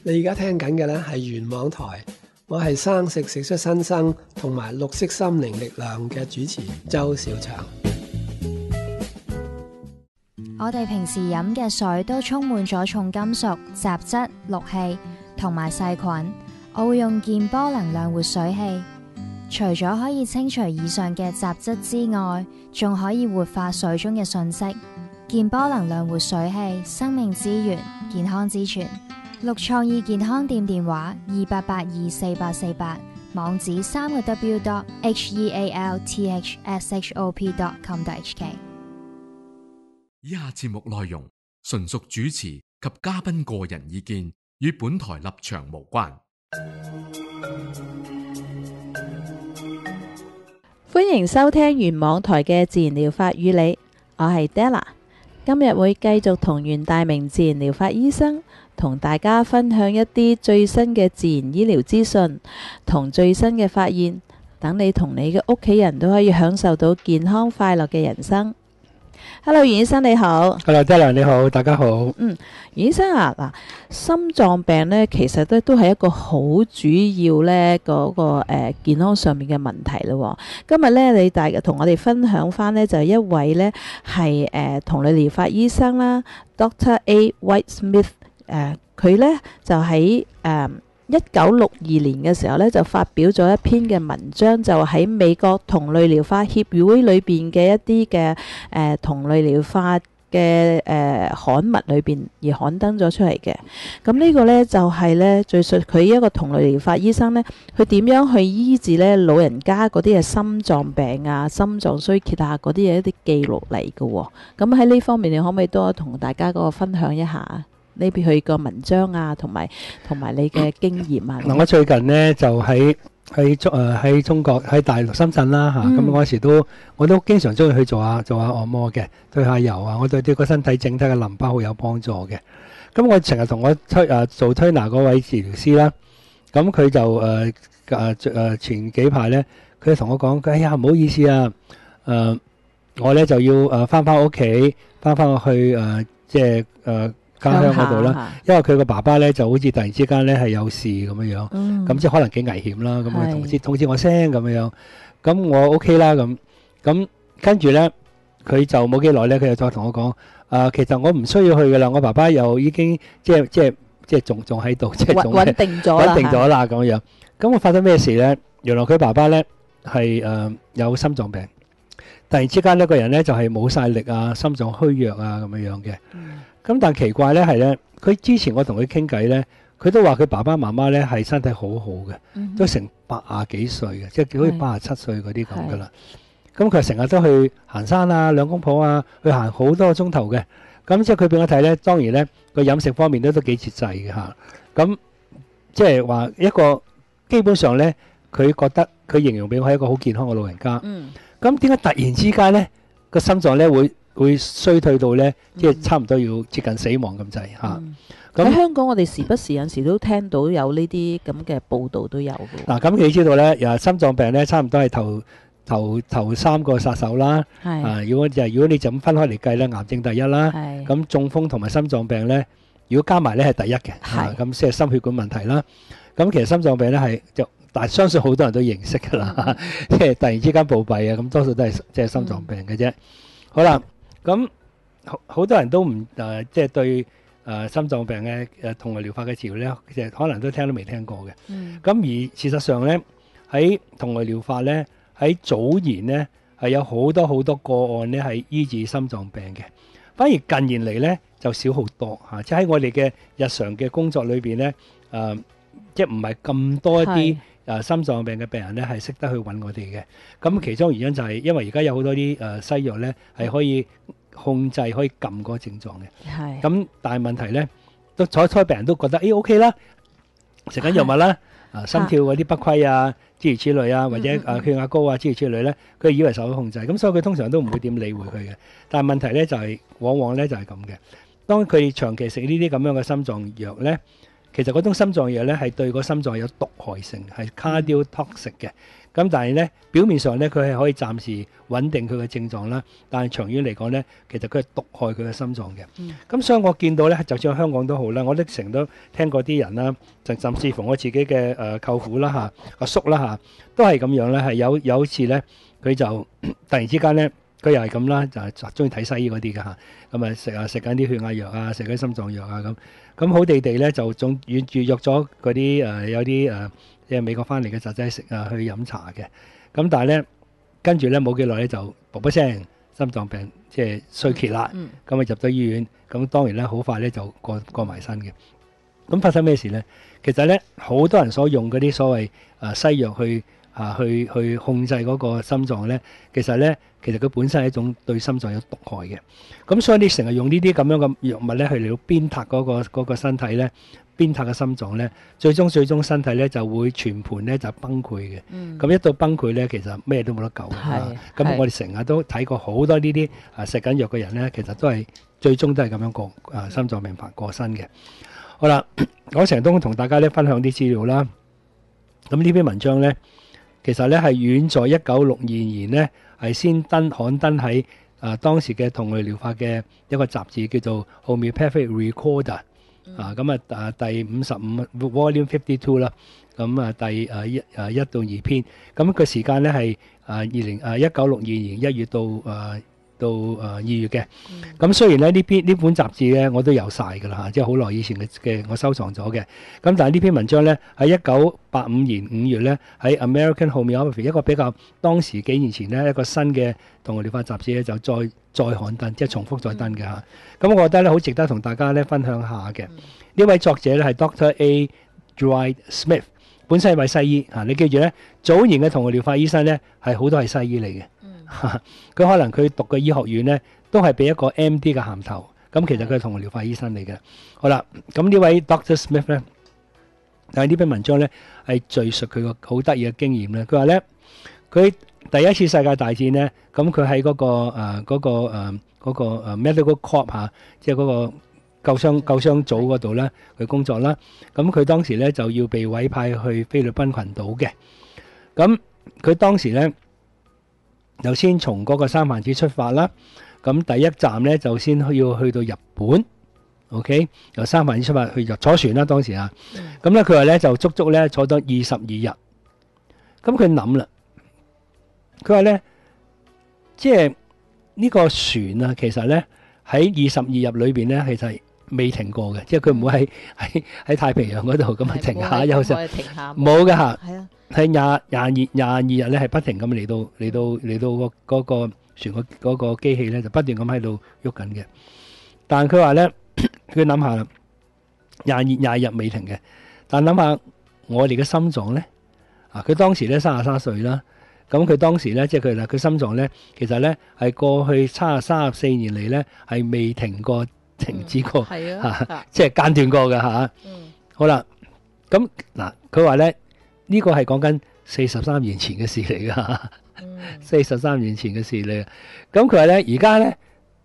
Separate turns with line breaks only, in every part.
你而家聽緊嘅呢係元網台，我係生食出新生同埋綠色心靈力量嘅主持周小祥。
我哋平時飲嘅水都充滿咗重金屬、雜質、氯氣同埋細菌。我會用健波能量活水器，除咗可以清除以上嘅雜質之外，仲可以活化水中嘅訊息。健波能量活水器，生命之源，健康之泉。綠創意健康店電話28824848，網址3w.healthshop.com.hk。
以下節目內容純屬主持及嘉賓個人意見，與本台立場無關。
歡迎收聽元網台嘅自然療法與你，我係 Della， 今日會繼續同袁大明自然療法醫生同大家分享一啲最新嘅自然醫療資訊同最新嘅發現，等你同你嘅屋企人都可以享受到健康快樂嘅人生。Hello， 袁醫生你好。
Hello，Della你好，大家好。
袁醫生啊，嗱，心臟病呢，其實都係一個好主要呢個健康上面嘅問題咯。今日呢，你大家同我哋分享翻呢，就係一位呢係同類療法醫生啦 ，Dr. A. White Smith， 佢呢就喺1962年嘅時候呢，就發表咗一篇嘅文章，就喺美國同類療法協會裏邊嘅一啲嘅同類療法嘅刊物裏邊而刊登咗出嚟嘅。咁呢個呢，就係呢敘述佢一個同類療法醫生呢，佢點樣去醫治呢老人家嗰啲嘅心臟病啊、心臟衰竭啊嗰啲嘢一啲記錄嚟嘅。咁喺呢方面，你可唔可以多同大家嗰個分享一下？呢邊佢個文章啊，同埋你嘅經驗啊。
嗱，我最近呢就喺中國喺大陸深圳啦嚇，咁嗰時我都經常中意去做下按摩嘅，推下油啊，我對個身體整體嘅淋巴好有幫助嘅。咁我成日同我做推拿嗰位治療師啦，咁佢就前幾排呢，佢同我講，哎呀唔好意思啊，我呢就要翻屋企，翻去即係家鄉嗰度啦，因為佢個爸爸咧就好似突然之間咧係有事咁樣樣，咁即係可能幾危險啦，咁佢通知我聲咁樣樣，咁我 OK 啦咁跟住咧佢就冇幾耐咧，佢又再同我講，其實我唔需要去噶啦，我爸爸又已經即係仲喺度，即係
穩定咗
啦咁樣。咁我發生咩事咧？原來佢爸爸咧係有心臟病，突然之間呢個人咧就係冇晒力啊，心臟虛弱啊咁樣樣嘅。咁但奇怪咧係咧，佢之前我同佢傾偈咧，佢都話佢爸爸媽媽咧係身體好好嘅，都成80幾歲嘅，即係好似87歲嗰啲咁噶啦。咁佢成日都去行山啊，兩公婆啊，去行好多個鐘頭嘅。咁即係佢俾我睇咧，當然咧個飲食方面都幾節制嘅嚇。咁即係話一個基本上咧，佢覺得佢形容俾我係一個好健康嘅老人家。咁點解突然之間咧個心臟咧會衰退到咧，即係差唔多要接近死亡咁滯嚇。
喺香港，我哋時不時有時都聽到有呢啲咁嘅報道都有嘅。
嗱，咁你知道咧，心臟病咧，差唔多係頭3個殺手啦。如果你就咁分開嚟計咧，癌症第一啦。咁中風同埋心臟病咧，如果加埋咧係第一嘅。咁即係心血管問題啦。咁其實心臟病咧但係相信好多人都認識㗎啦。即係突然之間暴斃啊，咁多數都係即係心臟病嘅啫。好啦。咁好多人都唔即係對心臟病嘅同類療法嘅治療咧，其實可能都聽都未聽過嘅。咁而事實上咧，喺同類療法咧，喺早年咧係有好多個案咧係醫治心臟病嘅，反而近年嚟咧就少好多嚇。即係喺我哋嘅日常嘅工作裏邊咧，即係唔係咁多一啲心臟病嘅病人咧係識得去揾我哋嘅。咁其中原因就係因為而家有好多啲西藥咧係可以控制可以撳嗰個症狀嘅。咁但係問題咧，都初病人都覺得OK 啦，食緊藥物啦，心跳嗰啲不規啊，諸如此類啊，或者血壓高啊諸如此類咧，佢以為受到控制，咁所以佢通常都唔會點理會佢嘅。但係問題咧就係往往咧就係咁嘅，當佢長期食呢啲咁樣嘅心臟藥咧， 其實嗰種心臟藥咧係對個心臟有毒害性，係 cardiotoxic 嘅。咁但係咧表面上咧佢係可以暫時穩定佢嘅症狀啦，但係長遠嚟講咧，其實佢係毒害佢嘅心臟嘅。咁所以我見到咧，就算喺香港都好啦，我都成日都聽過啲人啦，甚至乎我自己嘅舅父啦嚇、阿叔啦嚇，都係咁樣咧，係有一次咧，佢就突然之間咧，佢又係咁啦，就係中意睇西醫嗰啲嘅嚇，咁食緊啲血壓藥啊，食緊心臟藥啊咁好地地咧就仲預約咗嗰啲有啲即係美國翻嚟嘅侄仔食去飲茶嘅，咁但係咧跟住咧冇幾耐咧就噗噗聲心臟病即係衰竭啦，咁啊入咗醫院，咁當然咧好快咧就過埋身嘅。咁發生咩事咧？其實咧好多人所用嗰啲所謂西藥去控制嗰個心臟咧，其實佢本身係一種對心臟有毒害嘅。咁所以你成日用呢啲咁樣嘅藥物咧，去嚟到鞭撻嗰個身體咧，鞭撻嘅心臟咧，最終身體咧就會全盤咧就崩潰嘅。咁一到崩潰咧，其實咩都冇得救嘅。咁我哋成日都睇過好多呢啲食緊藥嘅人咧，其實都係最終都係咁樣過心臟病發過身嘅。好啦，我成日都同大家咧分享啲資料啦。咁呢篇文章咧，其實咧係遠在1962年咧係先刊登喺當時嘅同類療法嘅一個雜誌叫做 Homeopathic Recorder 第55 Volume 52啦，咁第1到2篇，咁個時間咧係1962年1月到2月嘅。咁雖然咧呢本雜誌咧我都有晒㗎啦嚇，即係好耐以前嘅我收藏咗嘅。咁但係呢篇文章咧喺1985年5月咧喺 American Homeopathy 一個比較當時幾年前咧一個新嘅同類療法雜誌咧就再刊登，即係重複再登嘅嚇。咁我覺得咧好值得同大家咧分享下嘅。呢位作者咧係 Dr. A. Dwight Smith， 本身係位西醫嚇。你記住咧，早年嘅同類療法醫生咧係好多係西醫嚟嘅。佢可能佢讀嘅醫學院咧都係俾一個 MD 嘅銜頭，咁其實佢係同類療法醫生嚟嘅。好啦，咁呢位 Dr. Smith 咧，但係呢篇文章咧係敘述佢個好得意嘅經驗咧。佢話咧，佢第一次世界大戰咧，咁佢喺嗰個 Medical Corps 嚇，即係嗰個救傷組嗰度咧去工作啦。咁佢當時咧就要被委派去菲律賓群島嘅。咁佢當時咧就先從嗰個三藩市出發啦。咁第一站咧就先要去到日本。OK， 由三藩市出發去坐船啦，當時啊。咁咧佢話咧就足足咧坐咗22日。咁佢諗啦，佢話咧即係呢個船啊，其實咧喺22日裏邊咧，其實係未停過嘅，即係佢唔會喺太平洋嗰度咁停下休息，冇嘅嚇。係22日咧係不停咁嚟到嗰個船嗰個機器咧就不斷咁喺度喐緊嘅。但係佢話咧，佢諗下啦，22日未停嘅。但係諗下我哋嘅心臟咧，佢當時咧33歲啦。咁佢當時咧，即係佢心臟咧，其實咧係過去34年嚟咧係未停止過，即係間斷過嘅嚇。好啦，咁嗱，佢話咧呢個係講緊43年前嘅事嚟㗎，43年前嘅事嚟。咁佢話咧，而家咧呢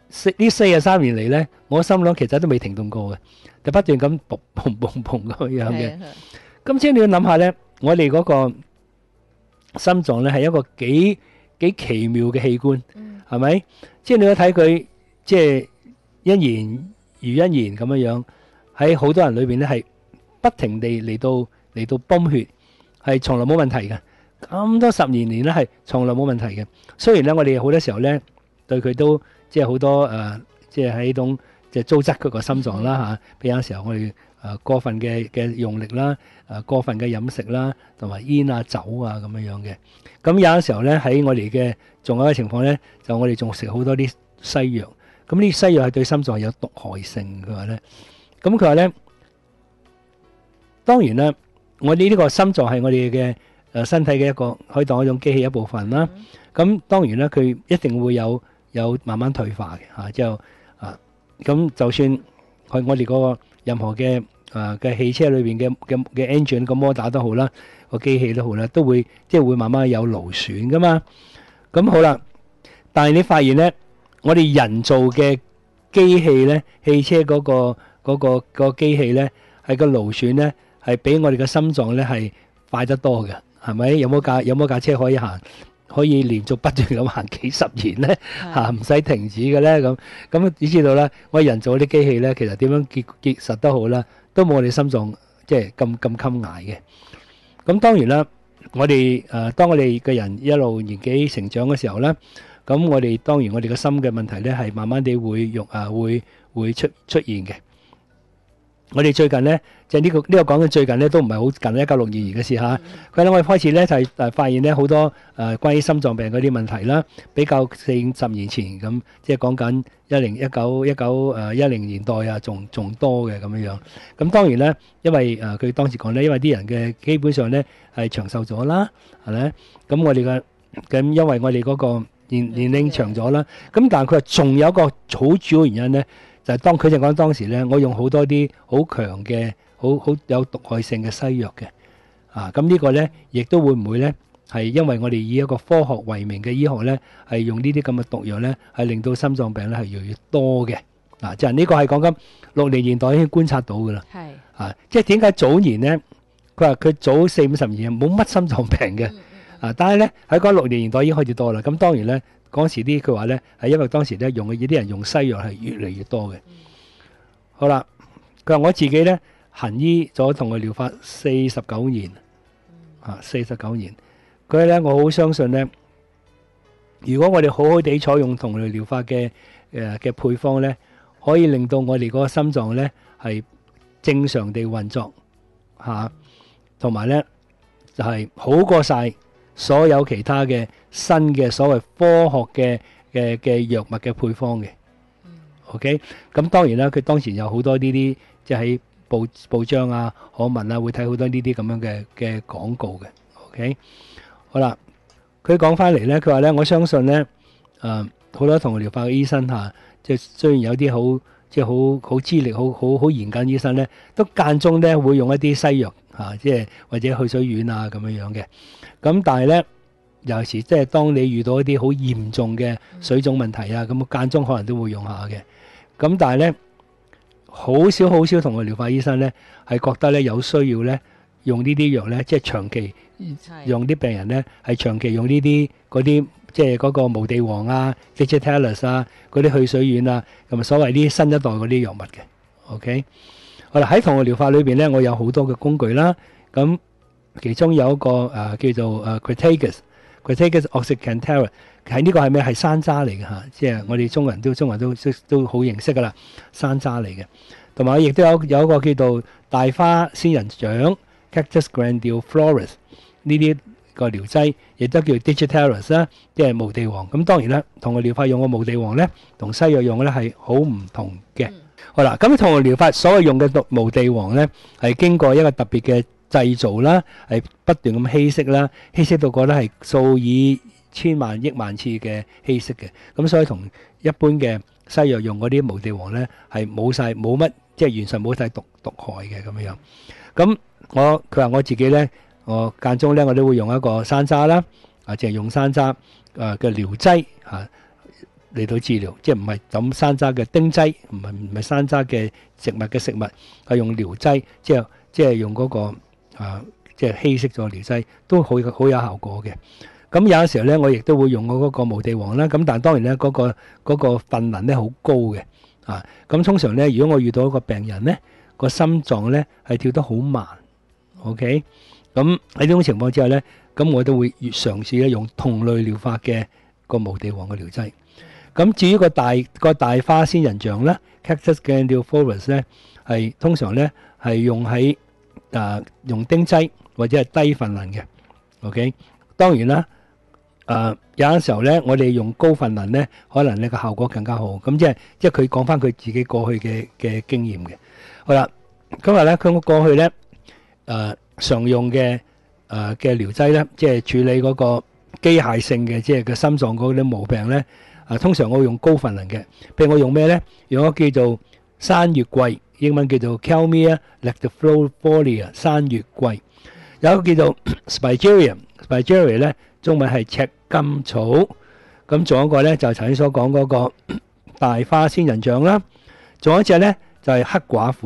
43年嚟咧，我心諗其實都未停頓過嘅，就不斷咁砰砰砰砰咁樣嘅。咁即係你要諗下咧，我哋嗰個心臟咧係一個幾奇妙嘅器官，係咪？即係你要睇佢，即係一言如一言咁樣，喺好多人裏邊咧係不停地嚟到泵血，係從來冇問題嘅。咁多10年咧係從來冇問題嘅。雖然咧我哋好多時候咧對佢都即係好多即係喺呢種即係糟質佢個心臟啦嚇。譬如有時候我哋過分嘅用力啦，過分嘅飲食啦，同埋煙啊酒啊咁樣嘅。咁有陣時候咧喺我哋嘅仲有嘅情況咧，就我哋仲食好多啲西藥。咁呢啲西藥係對心臟有毒害性。佢話咧，咁佢話咧，當然啦，我哋呢個心臟係我哋嘅身體嘅一個可以當一種機器一部分啦。咁當然啦，佢一定會有慢慢退化嘅嚇，之後咁就算我哋嗰個任何嘅汽車裏邊嘅 engine 個摩打都好啦，個機器都好啦，都會即係會慢慢有勞損噶嘛。咁好啦，但係你發現咧，我哋人造嘅機器咧，汽車嗰個機器咧，係係個勞損咧係比我哋嘅心臟咧係快得多嘅，係咪？有冇架車可以連續不斷咁行幾十年咧嚇，唔使停止嘅咧？咁你知道啦，我人造啲機器咧，其實點樣結實得好啦，都冇我哋心臟即係咁襟捱嘅。咁當然啦，我哋當我哋嘅人一路年紀成長嘅時候咧，咁我哋當然我哋嘅心嘅問題咧係慢慢地會出現嘅。我哋最近咧，即係呢個講緊最近咧，都唔係好近1962年嘅事嚇。佢咧，我哋開始咧就係發現咧好多關於心臟病嗰啲問題啦，比較40-50年前咁，即係講緊1910年代啊，仲多嘅咁樣樣。咁當然咧，因為佢當時講咧，因為啲人嘅基本上咧係長壽咗啦，係咪？咁我哋咁因為我哋嗰個年齡長咗啦，咁但係佢話仲有一個好主要原因咧。就係佢就講當時咧，我用好多啲好強嘅、好有毒害性嘅西藥嘅，咁呢個咧，亦都會唔會咧係因為我哋以一個科學為名嘅醫學咧，係用呢啲咁嘅毒藥咧，係令到心臟病咧係越嚟越多嘅，就係呢個係講緊60年代已經觀察到㗎啦，係即係點解早年咧，佢話佢早40-50年冇乜心臟病嘅，但係咧喺嗰60年代已經開始多啦，咁當然咧。嗰時啲佢話咧係因為當時咧用嘅啲人用西藥係越嚟越多嘅。好啦，佢話我自己咧行醫咗同佢療法49年，49年。佢咧我好相信咧，如果我哋好好地採用同類療法嘅配方咧，可以令到我哋嗰個心臟咧係正常地運作同埋咧就係好過晒所有其他嘅新嘅所謂科學嘅藥物嘅配方嘅，OK， 咁當然啦，佢當時有好多呢啲即係喺報章啊、刊物啊，會睇好多呢啲咁樣嘅廣告嘅，OK， 好啦，佢講翻嚟咧，佢話咧，我相信咧，好多同療法嘅醫生即係雖然有啲好即係好資歷好嚴謹醫生咧，都間中咧會用一啲西藥即係或者去水丸啊咁樣嘅。咁但係咧，有時即係當你遇到一啲好嚴重嘅水腫問題啊，咁間中可能都會用下嘅。咁但係咧，好少同個療法醫生咧係覺得咧有需要咧用呢啲藥咧，即係長期用啲病人咧係長期用呢啲嗰啲即係嗰個無地黃啊、Digitalis 啊嗰啲去水丸啊，同埋所謂啲新一代嗰啲藥物嘅。OK， 好啦，喺同個療法裏邊咧，我有好多嘅工具啦，咁。其中有一個叫做Crataegus oxycantara， 係呢個係咩？係山楂嚟嘅嚇，即係我哋中國人都好認識噶啦，山楂嚟嘅。同埋亦都有一個叫做大花仙人掌 Cactus grandiflorus 呢啲個療劑，亦都叫 Digitalis 啦，即係無地黃。咁當然啦，同個療法用嘅無地黃咧，同西藥用嘅咧係好唔同嘅。好啦，咁同個療法所謂用嘅無地黃咧，係經過一個特別嘅製造啦，係不斷咁稀釋啦，稀釋到覺得係數以千萬億萬次嘅稀釋嘅，咁所以同一般嘅西藥用嗰啲無地黃咧係冇乜，即係完全冇晒毒害嘅咁樣。咁佢話我自己咧，我間中咧我都會用一個山楂啦，淨係用山楂嘅療劑嚟到治療，即係唔係咁山楂嘅丁劑，唔係山楂嘅植物嘅食物，係用療劑，即係用嗰個。即係稀釋咗療劑都好有效果嘅。咁有陣時候咧，我亦都會用我嗰個無地黃啦。咁但係當然咧，嗰個分能咧好高嘅。咁通常咧，如果我遇到一個病人咧，個心臟咧係跳得好慢 ，OK。咁喺呢種情況之下咧，咁我都會越嘗試咧用同類療法嘅個無地黃嘅療劑。咁至於個大花仙人掌咧 ，Cactus grandiflorus 咧，係通常咧係用喺用丁劑或者係低分能嘅 ，OK。當然啦，有陣時候咧，我哋用高分能咧，可能呢個效果更加好。咁即係佢講翻佢自己過去嘅經驗嘅。好啦，今日咧佢過去咧常用嘅療劑咧，即係處理嗰個機械性嘅，即係個心臟嗰啲毛病咧。通常我會用高分能嘅，譬如我用咩咧？用一個叫做山月桂。英文叫做 Kalmia lactifolia 山月桂，有一個叫做 Spigeria 咧，中文係赤金草。咁仲有一個咧就係頭先所講嗰個大花仙人掌啦，仲有一隻咧就係黑寡婦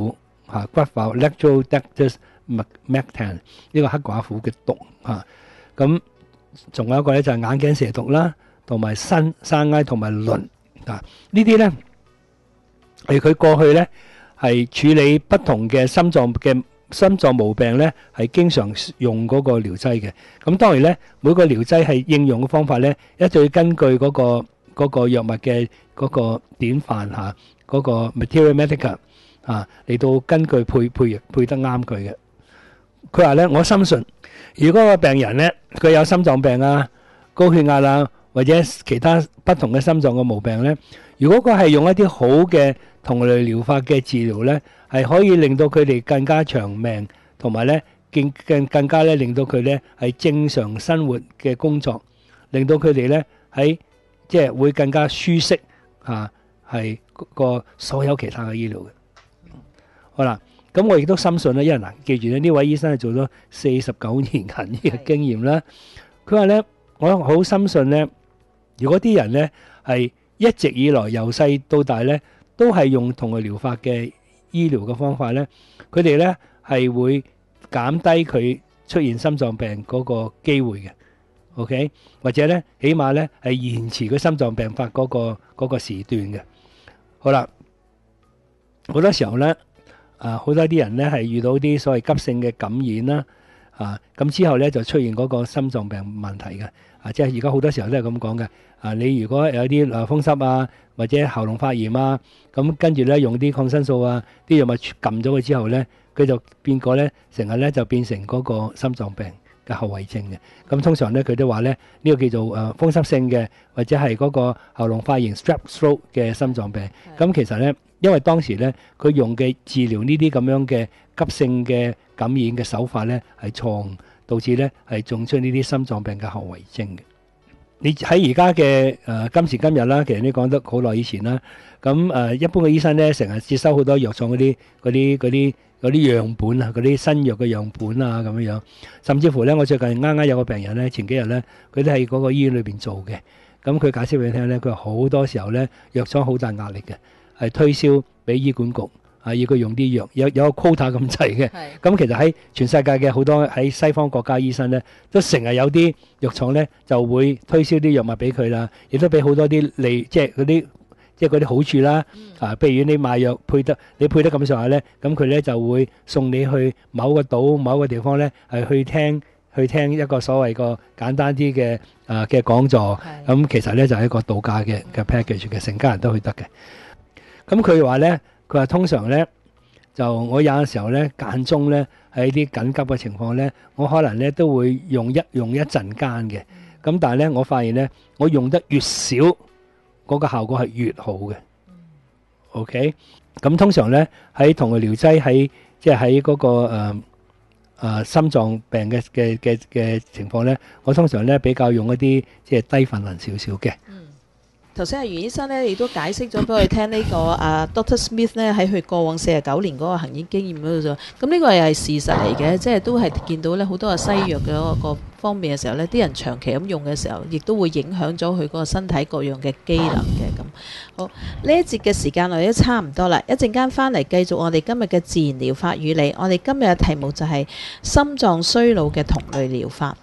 骨化 Lectrodectus mactan 呢個黑寡婦嘅毒咁仲有一個咧就係眼鏡蛇毒啦，同埋生埃同埋鱗呢啲咧係佢過去咧係處理不同嘅心臟毛病咧，係經常用嗰個療劑嘅。咁當然咧，每個療劑係應用嘅方法咧，一定要根據嗰個藥物嘅嗰個典範嗰個 Materia Medica 嚟到根據配得啱佢嘅。佢話咧，我深信，如果個病人咧佢有心臟病啊、高血壓啊，或者其他不同嘅心臟嘅毛病咧，如果佢係用一啲好嘅同類療法嘅治療咧，係可以令到佢哋更加長命，同埋咧更加咧令到佢咧係正常生活嘅工作，令到佢哋咧喺即係會更加舒適係個所有其他嘅醫療嘅。好啦，咁我亦都深信咧，因為記住咧呢位醫生係做咗49年銀醫嘅經驗啦。佢話咧，我好深信咧，如果啲人咧係一直以來由細到大咧都係用同類療法嘅醫療嘅方法咧，佢哋咧係會減低佢出現心臟病嗰個機會嘅。OK， 或者咧起碼咧係延遲佢心臟病發嗰個時段嘅。好啦，好多時候咧好多啲人咧係遇到啲所謂急性嘅感染啦咁之後咧就出現嗰個心臟病問題嘅即係而家好多時候都係咁講嘅你如果有啲風濕啊或者喉嚨發炎啊，咁跟住咧用啲抗生素啊啲藥物撳咗佢之後咧，佢就變過咧成日咧就變成嗰個心臟病嘅後遺症嘅。咁通常咧佢都話咧呢個叫做風濕性嘅或者係嗰個喉嚨發炎 strep throat 嘅心臟病。咁其實咧因為當時咧佢用嘅治療呢啲咁樣嘅急性嘅感染嘅手法咧係錯誤，導致咧係種出呢啲心臟病嘅後遺症嘅。你喺而家嘅今時今日啦，其實你講得好耐以前啦。咁一般嘅醫生咧，成日接收好多藥廠嗰啲樣本啊，嗰啲新藥嘅樣本啊咁樣。甚至乎咧，我最近啱啱有個病人咧，前幾日咧，佢都喺嗰個醫院裏邊做嘅。咁佢解釋俾你聽咧，佢話好多時候咧，藥廠好大壓力嘅，係推銷俾醫管局。要佢用啲藥，有個 quota 咁滯嘅。咁其實喺全世界嘅好多喺西方國家醫生咧，都成日有啲藥廠咧就會推銷啲藥物俾佢啦，亦都俾好多啲利，即係嗰啲好處啦。譬如你買藥配得咁上下咧，咁佢咧就會送你去某個島、某個地方咧，係去聽一個所謂個簡單啲嘅講座。咁其實咧就係一個度假嘅 package 嘅，成家人都去得嘅。咁佢話咧。佢話通常咧，就我有陣時候咧間中咧喺啲緊急嘅情況咧，我可能咧都會用一陣間嘅。咁但係咧，我發現咧，我用得越少，嗰個效果係越好嘅。OK，咁通常咧喺同類療劑喺嗰個心臟病嘅情況咧，我通常咧比較用一啲即係低份量少少嘅。
頭先阿袁醫生咧，亦都解釋咗俾我哋聽呢個Dr. Smith 咧喺佢過往49年嗰個行醫經驗嗰度咗。咁呢個又係事實嚟嘅，即係都係見到咧好多嘅西藥嘅個方面嘅時候咧，啲人長期咁用嘅時候，亦都會影響咗佢嗰個身體各樣嘅機能嘅咁。好，呢一節嘅時間我哋都差唔多啦，一陣間翻嚟繼續我哋今日嘅自然療法與你。我哋今日嘅題目就係心臟衰老嘅同類療法。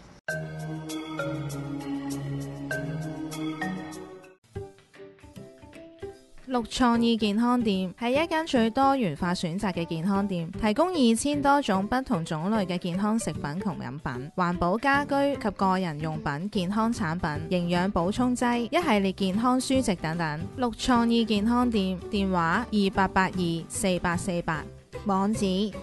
綠創意健康店係一間最多元化選擇嘅健康店，提供2000多種不同種類嘅健康食品同飲品、環保家居及個人用品、健康產品、營養補充劑、一系列健康書籍等等。綠創意健康店電話28824848，網址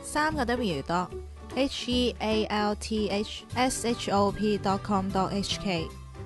3個WHEALTHSHOP.com.hk。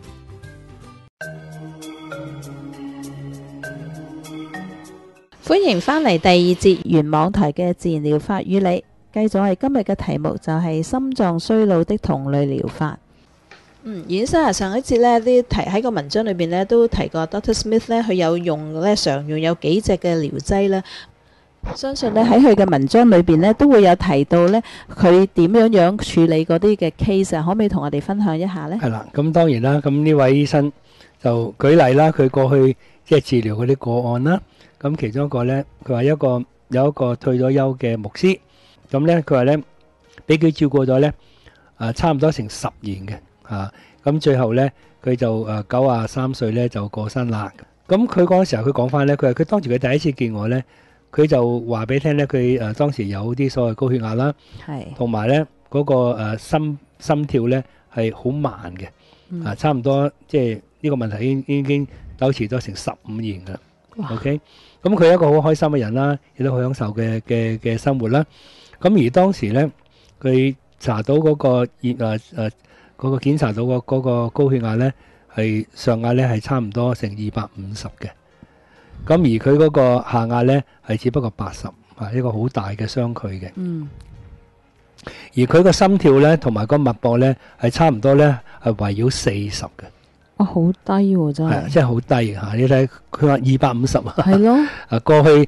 歡迎翻嚟第二節原網台嘅自然療法與你，繼續係今日嘅題目就係心臟衰老的同類療法。袁生啊，上一節呢啲提喺個文章裏邊呢都提過 Dr. Smith 呢，佢有用呢常用有幾隻嘅療劑呢。相信呢喺佢嘅文章裏邊呢都會有提到呢佢點樣處理嗰啲嘅 case 啊，可唔可以同我哋分享一下呢？
係啦，咁當然啦，咁呢位醫生就舉例啦，佢過去即係治療嗰啲個案啦。咁其中一個咧，佢話一個有一個退咗休嘅牧師，咁咧佢話咧俾佢照顧咗咧差唔多成10年嘅咁最後咧佢就93歲咧就過身啦。咁佢嗰個時候佢講翻咧，佢話佢當時佢第一次見我咧，佢就話俾你聽咧，佢當時有啲所謂高血壓啦，同埋咧嗰個心跳咧係好慢嘅，差唔多即係呢個問題已經糾纏咗成15年噶啦。OK， 咁佢係一個好開心嘅人啦，亦都好享受嘅生活啦。咁而當時咧，佢查到嗰個嗰個檢查到嗰個高血壓咧，係上壓咧係差唔多成250嘅。咁而佢嗰個下壓咧係只不過80，一個好大嘅相距嘅。而佢個心跳咧同埋個脈搏咧係差唔多咧係圍繞40嘅。
好低喎，真係，
真係好低嚇！你睇佢話250啊，
係咯，
過去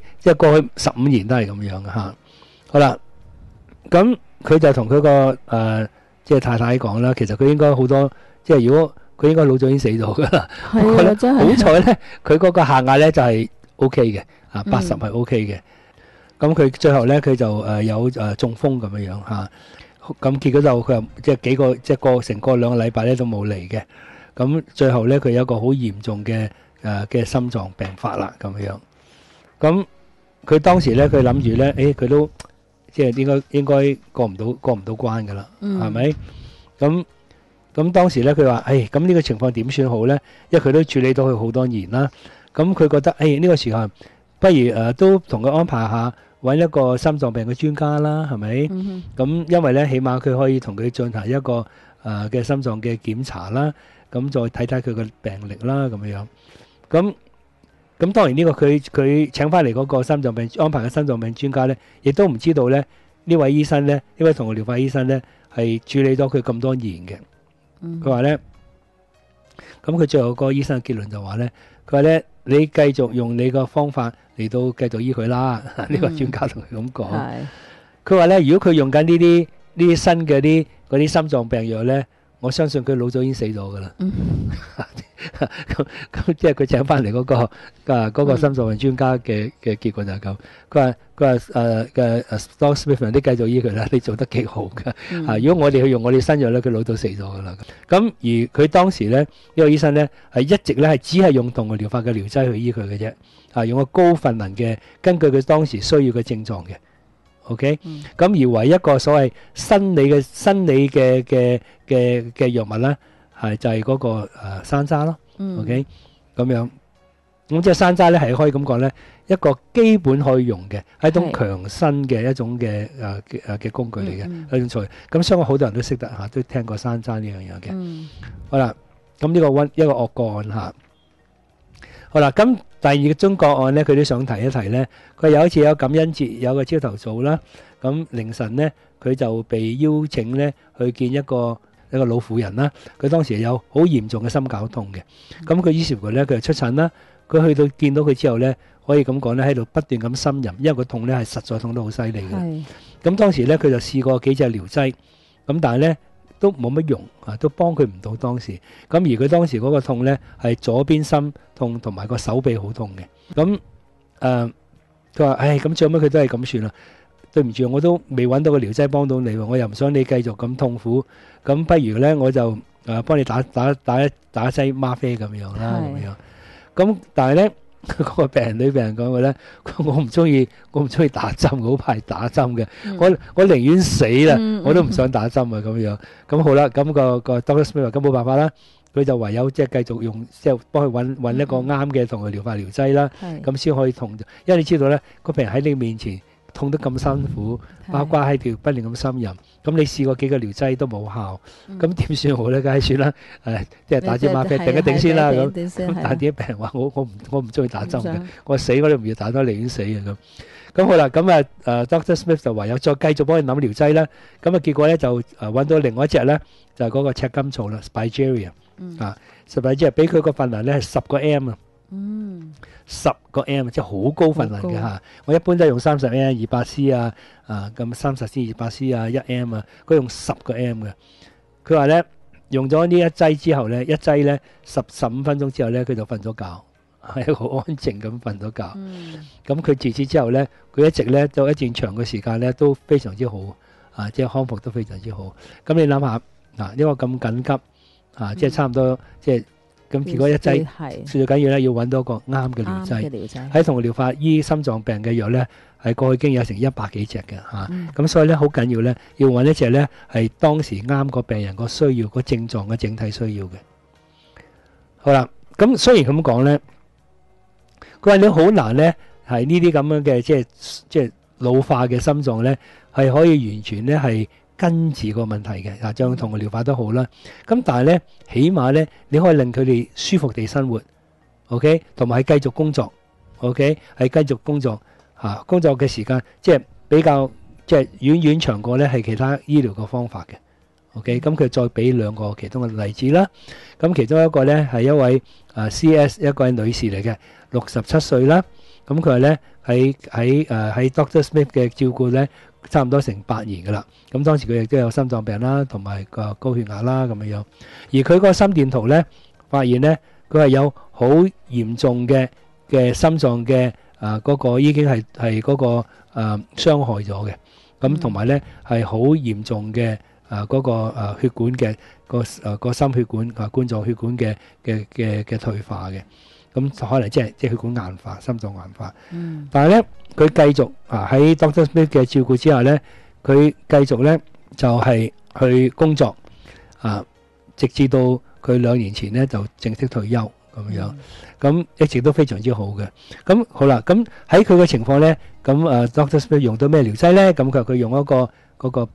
15年都係咁樣嘅嚇。好啦，咁佢就同佢個即係太太講啦，其實佢應該好多，即係如果佢應該老早已經死咗噶啦。
係啊，真係。好
彩咧，佢嗰個下壓咧就係 OK 嘅，80係 OK 嘅。咁佢最後咧佢就有中風咁樣樣嚇。咁結果就佢話即係即係成個2個禮拜咧都冇嚟嘅。咁最後咧，佢有一個好嚴重嘅心臟病發啦，咁樣。咁佢當時咧，佢諗住咧，佢都即係應該過唔到關噶啦，係咪？咁當時咧，佢話，咁呢個情況點算好咧？因為佢都處理到佢好多年啦。咁佢覺得，呢個時候不如都同佢安排下揾一個心臟病嘅專家啦，係咪？咁因為咧，起碼佢可以同佢進行一個嘅心臟嘅檢查啦。咁再睇睇佢嘅病歷啦，咁樣。咁當然呢個佢請翻嚟嗰個心臟病安排嘅心臟病專家咧，亦都唔知道咧呢位醫生咧，呢位同佢療法醫生咧係處理咗佢咁多年嘅。佢話咧，咁佢最後個醫生嘅結論就話咧，佢話咧你繼續用你個方法嚟到繼續醫佢啦。呢個專家同佢咁講。佢話咧，如果佢用緊呢啲新嘅嗰啲心臟病藥咧，我相信佢老早已經死咗噶啦。咁即係佢請翻嚟嗰個心臟病專家嘅結果就係咁。佢話Dr. Smith 你繼續醫佢啦，你做得幾好噶。如果我哋去用我哋新藥咧，佢老早死咗噶啦。咁而佢當時咧呢個醫生咧係一直咧係只係用動物療法嘅療劑去醫佢嘅啫。用個高分能嘅，根據佢當時需要嘅症狀嘅。OK，咁而唯一一個所謂生理嘅藥物咧，就係嗰個山楂咯。OK，咁樣，咁即係山楂咧係可以咁講咧，一個基本可以用嘅，係一種強身嘅一種嘅工具嚟嘅一種菜。咁相信好多人都識得都聽過山楂呢樣嘢嘅。好啦，咁呢個一個惡個案嚇。好啦，咁第二宗個案咧，佢都想提一提咧。佢有一次有感恩節，有個朝頭早啦，咁凌晨咧，佢就被邀請咧去見一個老婦人啦。佢當時有好嚴重嘅心絞痛嘅，咁佢於是乎咧，佢就出診啦。佢去到見到佢之後咧，可以咁講咧，喺度不斷咁呻吟，因為個痛咧係實在痛得好犀利嘅。咁當時咧，佢就試過幾隻療劑，咁但係咧都冇乜用都幫佢唔到當時。咁而佢當時嗰個痛咧係左邊心痛同埋個手臂好痛嘅。咁佢話：咁最尾佢都係咁算啦。對唔住，我都未揾到個療劑幫到你喎，我又唔想你繼續咁痛苦。咁不如咧，我就幫你打劑嗎啡咁樣啦，咁樣。咁但係咧，嗰個女病人講嘅咧，我唔中意打針，我好怕打針嘅。我寧願死啦，我都唔想打針啊咁樣。咁好啦，咁個 Dr. Smith 話咁冇辦法啦，佢就唯有即係繼續用，即係幫佢揾一個啱嘅同佢療法療劑啦，咁先可以痛。因為你知道咧，個病人喺你面前痛得咁辛苦，包括喺條不斷咁呻吟，咁你試過幾個療劑都冇效，咁點算好咧？梗係算啦，即係打支嗎啡定一定先啦咁。但係啲病人話我唔中意打針嘅，我死我都唔要打，都寧願死啊咁。咁好啦，咁Dr. Smith 就唯有再繼續幫佢諗療劑啦。咁結果咧就揾到另外一隻咧，就係嗰個赤金草啦 ，Spigeria ，Spigeria 俾佢個份量咧係10個 M 啊。10個 M 即係好高分量嘅嚇，我一般都係用30 M、200C 啊，咁30C、200C 啊、1 M 啊，佢用10個 M 嘅。佢話咧用咗呢一劑之後咧，一劑咧15分鐘之後咧，佢就瞓咗覺係一個好安靜咁瞓咗覺。咁佢自此之後咧，佢一直咧就一段長嘅時間咧都非常之好即係康復都非常之好。咁你諗下呢個咁緊急即係差唔多即係咁，結果一劑最緊要咧要揾到一個啱嘅療劑。喺同療法醫心臟病嘅藥咧，係過去已經有成100幾隻嘅咁所以咧好緊要咧，要揾一隻咧係當時啱個病人個需要、個症狀嘅整體需要嘅。好啦，咁雖然咁講咧，佢話你好難咧係呢啲咁樣嘅即係老化嘅心臟咧，係可以完全咧係根治個問題嘅，將同個療法都好啦。咁但係咧，起碼咧你可以令佢哋舒服地生活 ，OK， 同埋係繼續工作 ，OK， 係繼續工作工作嘅時間即係比較即係遠長過咧係其他醫療嘅方法嘅。OK， 咁佢再俾兩個其中嘅例子啦。咁其中一個咧係一位CS 一個係女士嚟嘅，67歲啦。咁佢話咧喺 Dr. Smith 嘅照顧咧，差唔多成8年噶啦。咁當時佢亦都有心臟病啦，同埋個高血壓啦咁樣。而佢個心電圖咧，發現咧佢係有好嚴重嘅心臟嘅嗰個已經係嗰個傷害咗嘅。咁同埋咧係好嚴重嘅。嗰個血管嘅個心血管冠狀血管嘅退化嘅，咁可能即係血管硬化、心臟硬化。但係咧，佢繼續喺 Dr. Smith 嘅照顧之下咧，佢繼續咧就係去工作直至到佢2年前咧就正式退休咁樣。咁一直都非常之好嘅。咁好啦，咁喺佢嘅情況咧，咁Dr. Smith 用到咩療劑咧？咁佢用嗰個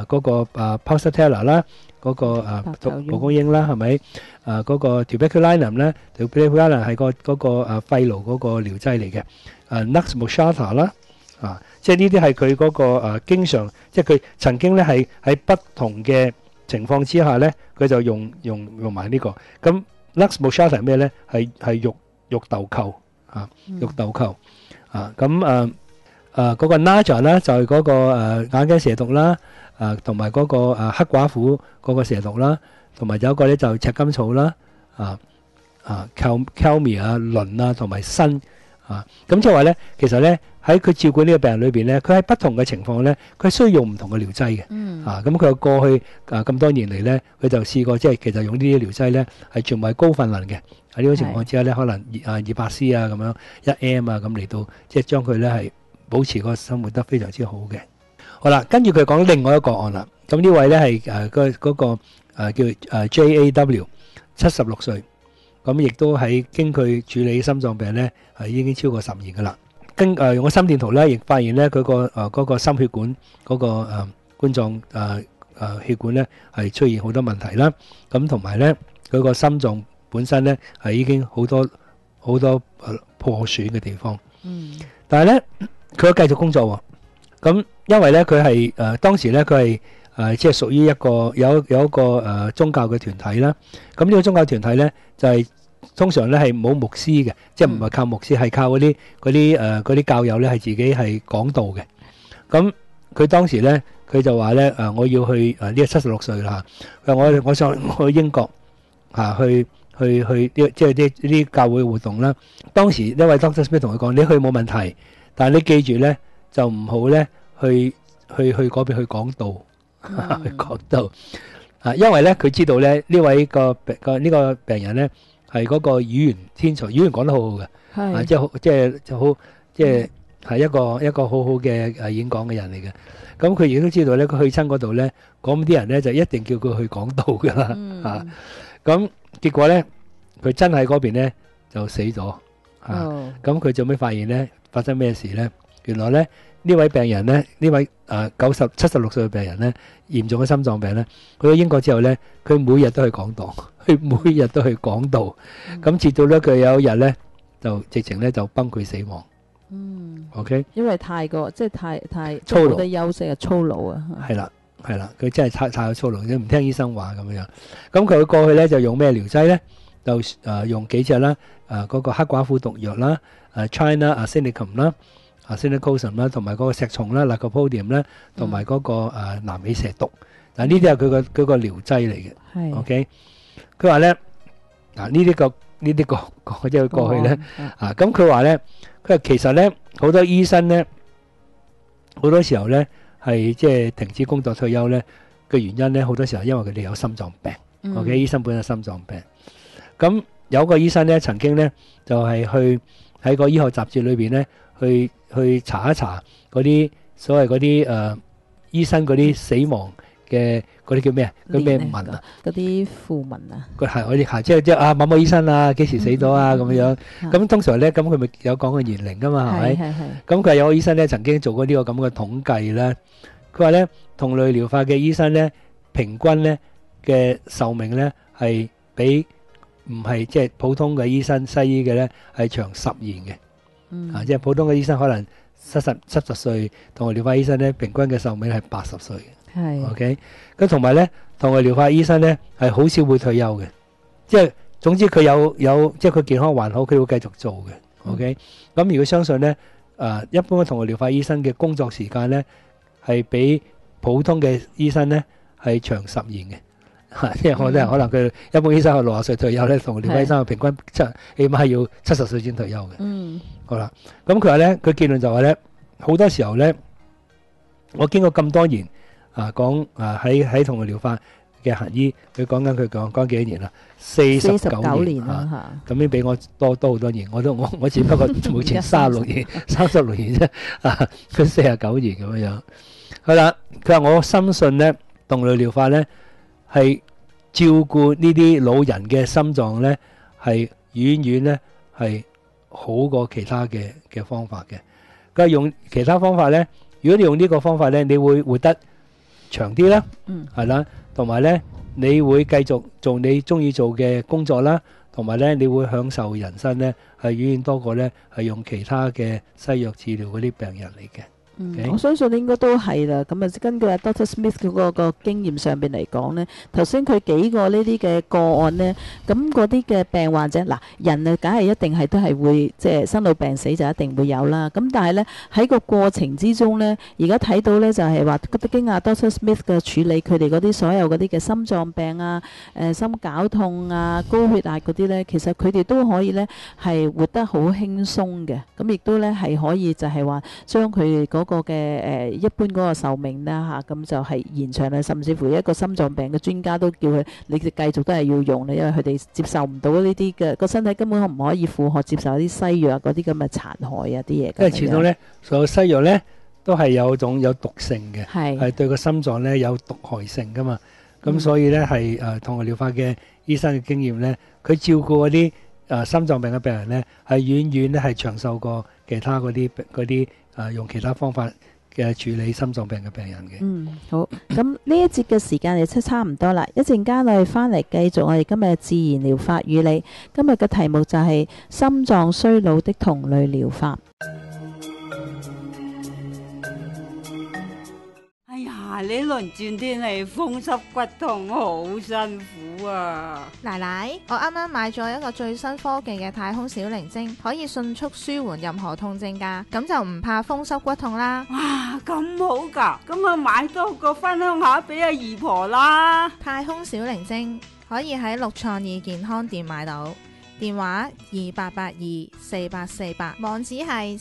Pulsatilla 啦，嗰個蒲公英啦，係咪？嗰個 Tuberculinum 咧 ，Tuberculinum 係嗰個肺癆嗰個療劑嚟嘅。Nux moscata 啦，即係呢啲係佢嗰個經常，即係佢曾經咧係喺不同嘅情況之下咧，佢就用埋呢個。咁 Nux moscata 係咩咧？係肉豆蔻肉豆蔻咁嗰個 Naja 咧就係嗰個眼鏡蛇毒啦。同埋嗰個黑寡婦嗰個蛇毒啦，同埋有一個咧就赤金草啦，Kelmia 磷同埋鋅咁即係話咧，其實咧喺佢照顧呢個病人裏邊咧，佢喺不同嘅情況咧，佢需要用唔同嘅療劑嘅。咁佢過去咁多年嚟咧，佢就試過即係其實用呢啲療劑咧係全部係高分能嘅。喺呢種情況之下咧，可能200C 咁樣1M咁嚟到，即係將佢咧係保持個生活得非常之好嘅。好啦，跟住佢講另外一個案啦。咁呢位咧係嗰個叫JAW 76歲，咁亦都喺經佢處理心臟病咧係已經超過10年噶啦。用個心電圖咧，亦發現咧佢嗰個心血管嗰個冠狀血管咧係出現好多問題啦。咁同埋咧佢個心臟本身咧係已經好多破損嘅地方。但係咧佢繼續工作喎。咁因為咧佢係當時咧佢係即係屬於一個有一個宗教嘅團體啦。咁呢個宗教團體咧就係通常咧係冇牧師嘅，即係唔係靠牧師，係靠嗰啲教友咧係自己係講道嘅。咁佢當時咧佢就話咧我要去呢個76歲啦，我想去英國去即係啲教會活動啦。當時呢位 Dr. Smith 同佢講：你去冇問題，但係你記住咧。就唔好咧去嗰邊去講道，去講道因為咧佢知道咧呢位呢個病人咧係嗰個語言天才，語言講得好好嘅，即係係一個好好嘅演講嘅人嚟嘅。咁佢亦都知道咧，佢去親嗰度咧，嗰啲人咧就一定叫佢去講道噶啦咁結果咧，佢真喺嗰邊咧就死咗咁佢做咩發現咧？發生咩事咧？原來咧呢位病人咧，呢位76歲嘅病人咧，嚴重嘅心臟病咧，去咗英國之後咧，佢每日都去講道，咁直到咧佢有一日咧，就直情咧就崩潰死亡。OK， 因為太過即係太粗魯，冇得休息啊，粗魯啊。係啦，佢真係太過粗魯，你唔聽醫生話咁樣。咁佢過去咧就用咩療劑咧？就用幾隻啦，嗰個黑寡婦毒藥啦，China Arsenicum 啦。Arsenicosum 啦，同埋嗰個石蟲啦 Lycopodium 啦，同埋嗰個南美蛇毒。嗱呢啲係佢個療劑嚟嘅。OK，佢話咧呢啲呢啲即係過去咧咁佢話咧，佢話其實咧好多醫生咧好多時候咧係即係停止工作退休咧嘅原因咧，好多時候因為佢哋有心臟病。OK， 醫生本身心臟病。咁有個醫生咧曾經咧就係去喺個醫學雜誌裏邊咧去查一查嗰啲所謂嗰啲醫生嗰啲死亡嘅嗰啲叫咩啊？嗰咩文啊？
嗰啲訃聞啊？
個係我哋係即係某某醫生啊，幾時死咗啊？咁樣咁通常咧，咁佢咪有講個年齡噶嘛？係咪？咁佢有個醫生咧曾經做過呢個咁嘅統計咧，佢話咧同類療法嘅醫生咧平均咧嘅壽命咧係比唔係即係普通嘅醫生西醫嘅咧係長10年嘅。即係普通嘅醫生可能70歲，同類療法醫生咧平均嘅壽命係80歲嘅。係 OK， 咁同埋咧同類療法醫生咧係好少會退休嘅，即係總之佢有即係佢健康還好，佢會繼續做嘅。OK，咁如果相信咧一般嘅同類療法醫生嘅工作時間咧係比普通嘅醫生咧係長10年嘅。即係我哋可能佢一般醫生係60歲退休咧，同療法醫生平均起碼要70歲先退休嘅。好啦，咁佢話咧，佢結論就話咧，好多時候咧，我經過咁多年講喺同類療法嘅行醫，佢講幾多年啦？49年啦，咁已經比我多好多年。我只不過目前36年啫，佢49年咁樣。好啦，佢話我深信咧，同類療法咧係照顧呢啲老人嘅心臟咧，係遠遠咧係好過其他嘅方法嘅。咁用其他方法咧，如果你用呢個方法咧，你會活得長啲啦，係啦，同埋咧你會繼續做你中意做嘅工作啦，同埋咧你會享受人生咧，係遠遠多過咧係用其他嘅西藥治療嗰啲病人嚟嘅。
我相信應該都係啦。咁啊，根據 Dr. Smith 嗰個經驗上邊嚟講呢，頭先佢幾個呢啲嘅個案呢，咁嗰啲嘅病患者嗱，人啊，梗係一定係都係會即係生老病死就一定會有啦。咁但係呢，喺個過程之中呢，而家睇到呢就係話，經過 Dr. Smith 嘅處理，佢哋嗰啲所有嗰啲嘅心臟病啊、心絞痛啊、高血壓嗰啲呢，其實佢哋都可以呢係活得好輕鬆嘅。咁亦都呢係可以就係話將佢哋個嘅一般嗰個壽命啦嚇，咁就係延長啦，甚至乎一個心臟病嘅專家都叫佢你繼續都係要用啦，因為佢哋接受唔到呢啲嘅個身體根本唔可以負荷接受啲西藥嗰啲咁嘅殘害啊啲嘢。
因為始終咧，所有西藥咧都係有毒性嘅，係對個心臟咧有毒害性噶嘛。咁所以咧係同類療法嘅醫生嘅經驗咧，佢照顧嗰啲心臟病嘅病人咧，係遠遠咧係長壽過其他嗰啲用其他方法嘅處理心臟病嘅病人嘅。
好，咁呢一節嘅時間就差唔多啦。一陣間我哋翻嚟繼續我哋今日自然療法與你。今日嘅題目就係心臟衰老的同類療法。
哎呀，呢輪轉天氣風濕骨痛好辛苦啊！
奶奶，我啱啱買咗一個最新科技嘅太空小靈精，可以迅速舒緩任何痛症㗎，咁就唔怕風濕骨痛啦。
哇，咁好㗎！咁我買多個分享下俾阿姨婆啦。
太空小靈精可以喺六創意健康店買到。電話28824848，網址係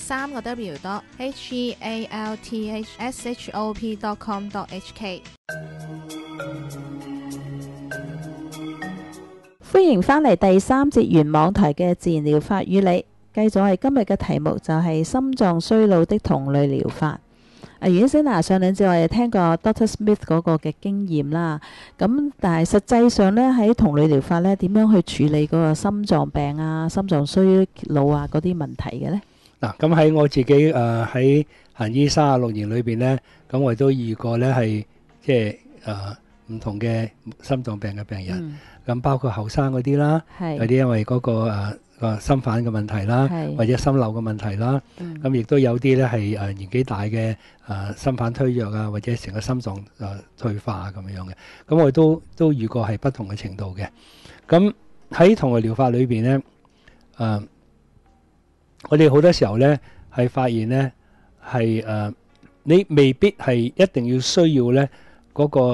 3個W.healthshop.com.hk。
歡迎返嚟第3節原網台嘅自然療法與你，繼續係今日嘅題目就係心臟衰老的同類療法。原先上兩節我哋聽過 Dr. Smith 嗰個嘅經驗啦，咁但係實際上呢，喺同類療法呢，點樣去處理嗰個心臟病啊、心臟衰老啊嗰啲問題嘅呢？
嗱，咁喺我自己喺行醫36年裏邊呢，咁我亦都遇過呢係即係唔同嘅心臟病嘅病人，咁包括後生嗰啲啦，有啲因為嗰個心瓣嘅問題啦，或者心漏嘅問題啦，咁亦都有啲咧係年紀大嘅心瓣推弱啊，或者成個心臟退化咁樣嘅，咁我哋都遇過係不同嘅程度嘅。咁喺同類療法裏邊咧，我哋好多時候咧係發現咧係你未必係一定要需要咧嗰個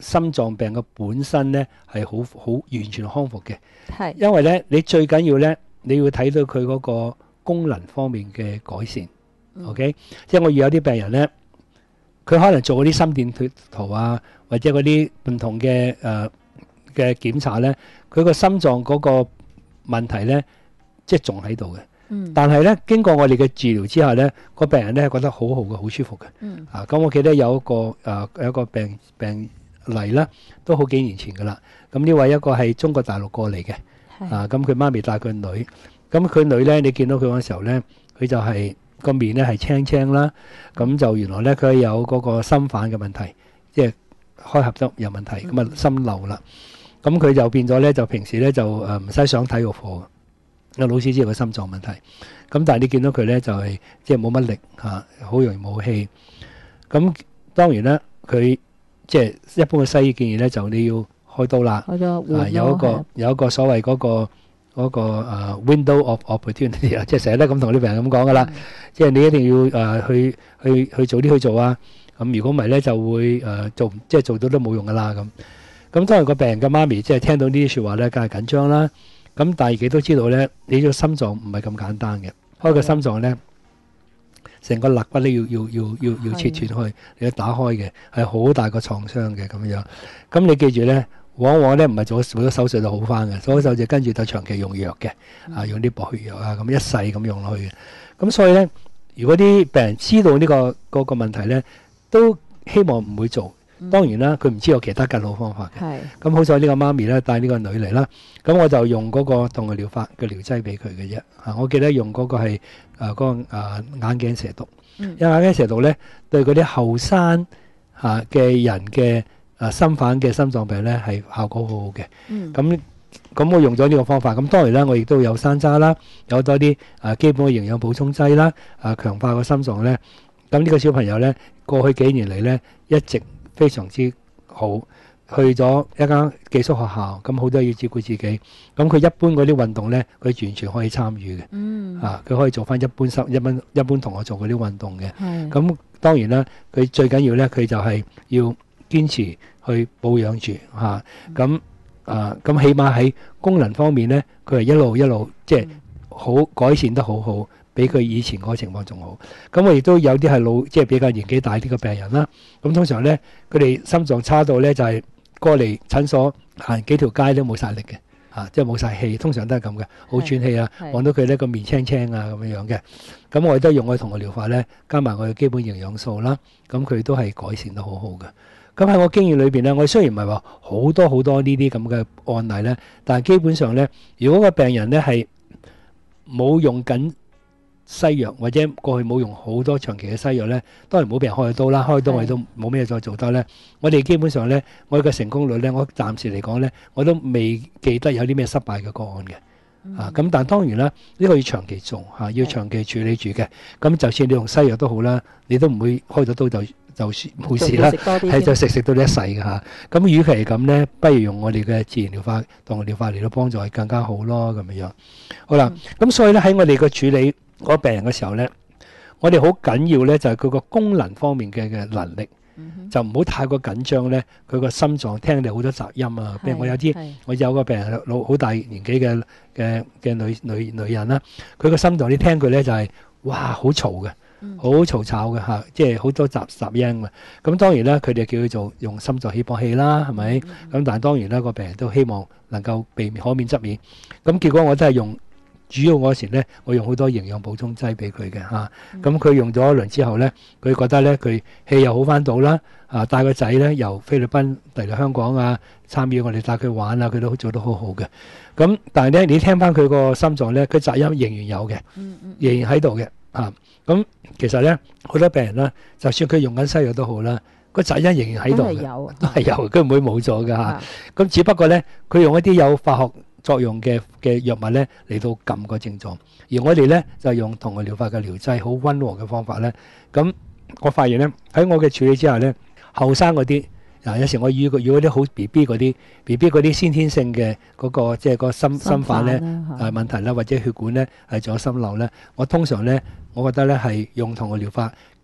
心臟病嘅本身咧係好完全康復嘅。
係，
因為咧你最緊要咧你要睇到佢嗰個功能方面嘅改善。OK， 即係我遇有啲病人咧，佢可能做嗰啲心電圖啊，或者嗰啲唔同嘅嘅檢查咧，佢個心臟嗰個問題咧，即係仲喺度嘅。但係咧，經過我哋嘅治療之下咧，個病人咧係覺得好好嘅，好舒服嘅。咁我記得有一個病例啦，都好幾年前噶啦。咁呢位一個係中國大陸過嚟嘅，咁佢媽咪帶佢女，咁佢女咧，你見到佢嗰時候咧，佢就係個面咧係青青啦，咁就原來咧佢有嗰個心瓣嘅問題，即係開合得有問題，咁啊心漏啦。咁佢就變咗咧，就平時咧就唔使上體育課。個老師知道佢心臟問題，咁但係你見到佢咧就係即係冇乜力嚇，好容易冇氣。咁當然啦，佢即係一般嘅西醫建議咧，就你要開刀啦。有一個所謂嗰個window of opportunity 啊，即係成日都咁同啲病人咁講噶啦。即係你一定要去早啲去做啊。咁如果唔係咧，就會做到都冇用噶啦咁。咁當然個病人嘅媽咪即係聽到呢啲説話咧，梗係緊張啦。咁但係亦都知道咧，你個心臟唔係咁簡單嘅，開個心臟咧，成個肋骨咧要切斷開，你要打開嘅，係好大個創傷嘅咁樣。咁你記住咧，往往咧唔係做咗手術就好翻嘅，做咗手術跟住就長期用藥嘅，用啲薄血藥啊，咁一世咁用落去嘅。咁所以咧，如果啲病人知道呢個問題咧，都希望唔會做。當然啦，佢唔知有其他更好方法嘅。咁好彩呢個媽咪咧帶呢個女嚟啦，咁我就用嗰個動物療法嘅療劑俾佢嘅啫。我記得用嗰個係嗰個眼鏡蛇毒，因為眼鏡蛇毒咧對嗰啲後生嘅人嘅心瓣嘅心臟病咧係效果好好嘅。咁我用咗呢個方法，咁當然啦，我亦都有山楂啦，有多啲基本嘅營養補充劑啦，強化個心臟咧。咁呢個小朋友咧過去幾年嚟咧一直非常之好，去咗一間寄宿學校，咁好多要照顧自己。咁佢一般嗰啲運動咧，佢完全可以參與嘅。佢可以做翻一般同學做嗰啲運動嘅。咁當然啦，佢最緊要咧，佢就係要堅持去保養住嚇。咁起碼喺功能方面咧，佢係一路即係好改善得好好。比佢以前嗰個情況仲好，咁我亦都有啲係老，即係比較年紀大啲嘅病人啦。咁通常咧，佢哋心臟差到咧就係過嚟診所行幾條街都冇晒力嘅，即係冇晒氣，通常都係咁嘅，好喘氣啊，望到佢呢個面青青啊咁樣嘅。咁我亦都用我同個療法咧，加埋我嘅基本營養素啦，咁佢都係改善得好好嘅。咁喺我經驗裏邊咧，我雖然唔係話好多呢啲咁嘅案例咧，但係基本上咧，如果個病人咧係冇用緊西藥或者過去冇用好多長期嘅西藥咧，當然冇俾人開刀啦，開刀我哋都冇咩再做得咧。我哋基本上咧，我哋嘅成功率咧，我暫時嚟講咧，我都未記得有啲咩失敗嘅個案嘅。咁但係當然啦，呢個要長期做要長期處理住嘅。咁就算你用西藥都好啦，你都唔會開咗刀就冇事啦，係就食到你一世嘅嚇。咁與其係咁咧，不如用我哋嘅自然療法、動物療法嚟到幫助係更加好咯，咁樣。好啦，咁所以咧喺我哋嘅處理嗰病人嘅時候咧，我哋好緊要咧就係佢個功能方面嘅能力，就唔好太過緊張咧。佢個心臟聽你好多雜音啊，譬如我有個病人好大年紀嘅女人啦，佢個心臟你聽佢咧就係哇好嘈嘅，好嘈吵嘅嚇，即係好多雜音嘅。咁當然啦，佢哋叫佢做用心臟起搏器啦，係咪？咁但係當然啦，個病人都希望能夠避免可免則免。咁結果我都係用。主要嗰時咧，我用好多營養補充劑俾佢嘅嚇。咁佢用咗一輪之後咧，佢覺得咧佢氣又好翻到啦。帶個仔咧由菲律賓嚟到香港啊，參與我哋帶佢玩啊，佢都做得好好嘅。咁但係咧，你聽翻佢個心臟咧，佢雜音仍然有嘅，仍然喺度嘅嚇。咁其實咧，好多病人啦，就算佢用緊西藥都好啦，個雜音仍然喺度嘅，都係有，佢唔會冇咗㗎嚇。咁只不過咧，佢用一啲有化學作用嘅藥物咧嚟到撳個症狀，而我哋咧就用同個療法嘅療劑，好溫和嘅方法咧。咁我發現咧喺我嘅處理之下咧，後生嗰啲有時我遇過啲好 BB 嗰啲先天性嘅嗰個即係個心瓣咧問題啦，或者血管咧係仲有心漏咧，我通常咧我覺得咧係用同個療法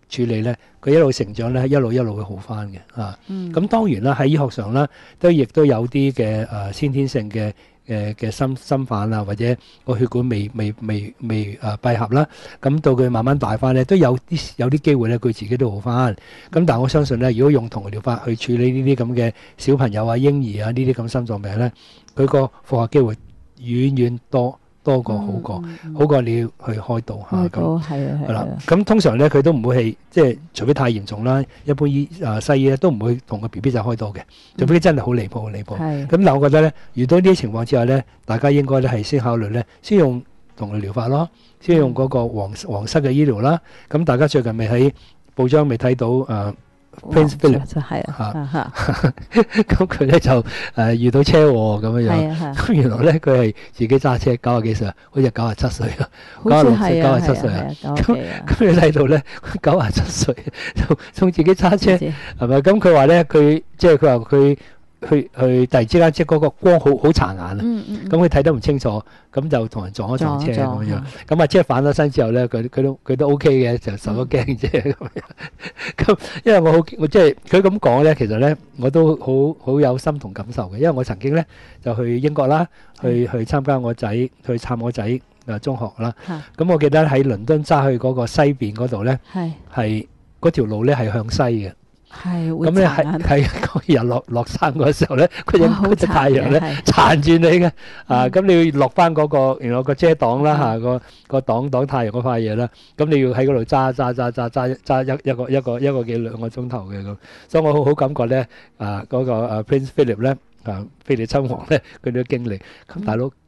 處理咧，佢一路成長咧，一路會好翻嘅啊。咁當然啦，喺醫學上啦，亦都有啲嘅先天性嘅心瓣啊，或者個血管未閉合啦，咁到佢慢慢大翻咧，都有啲機會咧，佢自己都好翻。咁但係我相信咧，如果用同類療法去處理呢啲咁嘅小朋友啊、嬰兒啊呢啲咁心臟病咧，佢個復活機會遠遠多過好過你要去開刀嚇。咁係啦。咁通常咧佢都唔會係即係除非太嚴重啦，一般西醫咧都唔會同個 BB 仔開刀嘅，除非真係好離譜。咁但係我覺得咧，遇到呢啲情況之下咧，大家應該咧係先考慮咧，先用同類療法咯，先用嗰個皇室嘅醫療啦。咁大家最近未喺報章未睇到Prince Philip
係啊，
咁佢咧就遇到車禍咁樣，咁原來咧佢係自己揸車90幾歲，好似97歲啊，96歲、97歲啊，咁你睇到咧97歲仲自己揸車係咪？咁佢話咧佢話佢去突然之間即係嗰個光好殘眼啊，咁佢睇得唔清楚，咁就同人撞車咁樣，咁車反咗身之後咧，佢都 OK 嘅，就受咗驚啫咁樣。咁因為我即係佢咁講咧，其實咧我都好有心同感受嘅，因為我曾經咧就去英國啦，去參加我仔去探我仔中學啦。咁我記得喺倫敦揸去嗰個西邊嗰度咧，係嗰條路咧係向西嘅。咁咧係個日落山嗰時候咧，嗰隻太陽咧殘住你嘅咁你要落翻嗰個原來個遮擋啦嚇，個擋太陽嗰塊嘢啦，咁你要喺嗰度揸一個幾兩個鐘頭嘅咁，所以我好感覺咧嗰個Prince Philip 咧菲利親王咧佢哋嘅經歷，咁大佬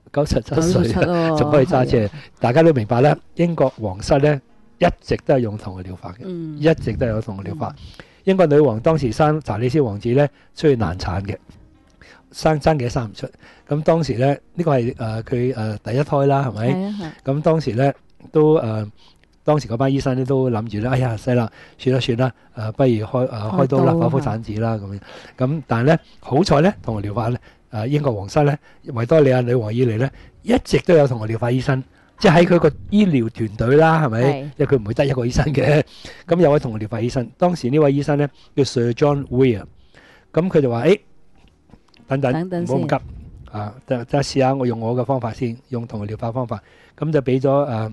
97歲仲可以揸車，大家都明白啦。英國皇室咧一直都係用同類療法嘅，一直都係有同類療法。英國女王當時生查理斯王子咧，需要難產嘅，生幾都生唔出。咁當時咧，呢個係佢第一胎啦，係咪？咁當時咧都當時嗰班醫生咧都諗住咧，哎呀，死啦，算啦，不如開刀啦，剖腹產子啦咁樣。咁但係咧，好彩咧，同類療法咧，英國皇室咧，維多利亞女王以嚟咧，一直都有同類療法醫生。即係喺佢個醫療團隊啦，係咪？因為佢唔會得一個醫生嘅。咁有位同類療法醫生，當時呢位醫生咧叫 Sir John Weir。咁佢就話：等唔好咁急等試下我用我嘅方法先，用同類療法方法。咁就俾咗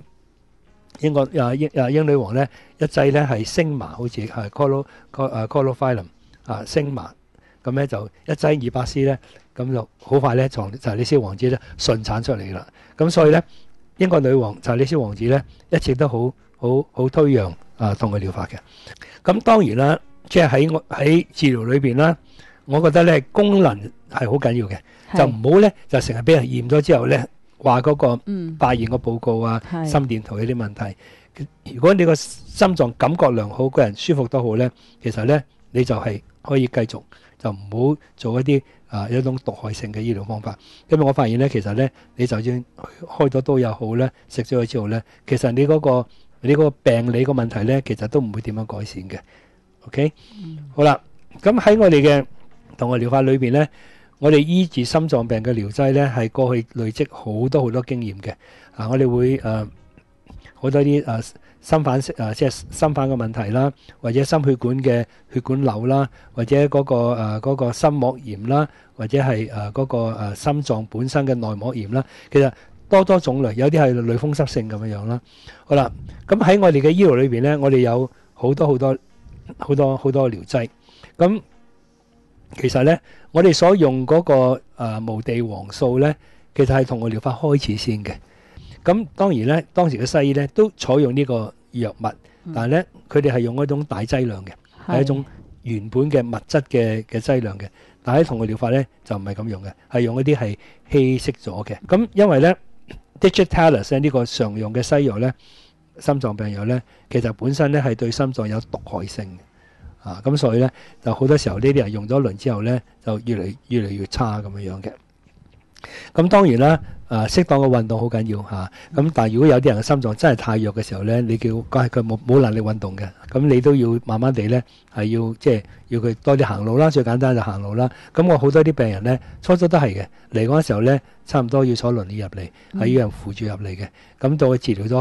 英女王咧一劑咧係星麻，好似係 Chlorofilm 星麻。咁咧就一劑200c咧，咁就好快咧就查理斯王子咧順產出嚟啦。咁所以咧。英國女王查理斯王子咧，一直都好推揚同類療法嘅。咁當然啦，即係喺治療裏邊啦，我覺得咧功能係好緊要嘅，就唔好咧就成日俾人驗咗之後咧話嗰個化驗個報告啊、心電圖呢啲問題。如果你個心臟感覺良好，個人舒服都好咧，其實咧你就係可以繼續，就唔好做一啲有一種毒害性嘅醫療方法。因為我發現咧，其實咧你就算開咗刀又好咧，食咗佢之後咧，其實你嗰個病理個問題咧，其實都唔會點樣改善嘅。OK，好啦，咁喺我哋嘅同類療法裏邊咧，我哋醫治心臟病嘅療劑咧，係過去累積好多經驗嘅。我哋會好多啲心瓣即係心瓣嘅問題啦，或者心血管嘅血管瘤啦，或者嗰個心膜炎啦，或者係嗰個心臟本身嘅內膜炎啦，其實多種類，有啲係類風濕性咁樣啦。好啦，咁喺我哋嘅醫療裏邊咧，我哋有好多療劑。咁其實咧，我哋所用嗰個無地黃素咧，其實係同個療法開始先嘅。咁當然咧，當時嘅西醫咧都採用呢個藥物，但係咧佢哋係用一種大劑量嘅，係一種原本嘅物質嘅劑量嘅。但係喺同類療法咧就唔係咁用嘅，係用一啲係稀釋咗嘅。咁因為咧 Digitalis 呢個常用嘅西藥咧，心臟病藥咧，其實本身咧係對心臟有毒害性嘅，咁所以咧就好多時候呢啲人用咗一輪之後咧，就越嚟越差咁樣嘅。咁當然啦，適當嘅運動好緊要嚇。咁但係如果有啲人嘅心臟真係太弱嘅時候咧，你叫佢冇能力運動嘅，咁你都要慢慢地咧係要佢多啲行路啦，最簡單就行路啦。咁我好多啲病人咧，初都係嘅，嚟嗰陣時候咧，差唔多要坐輪椅入嚟，係要人扶住入嚟嘅。咁到佢治療咗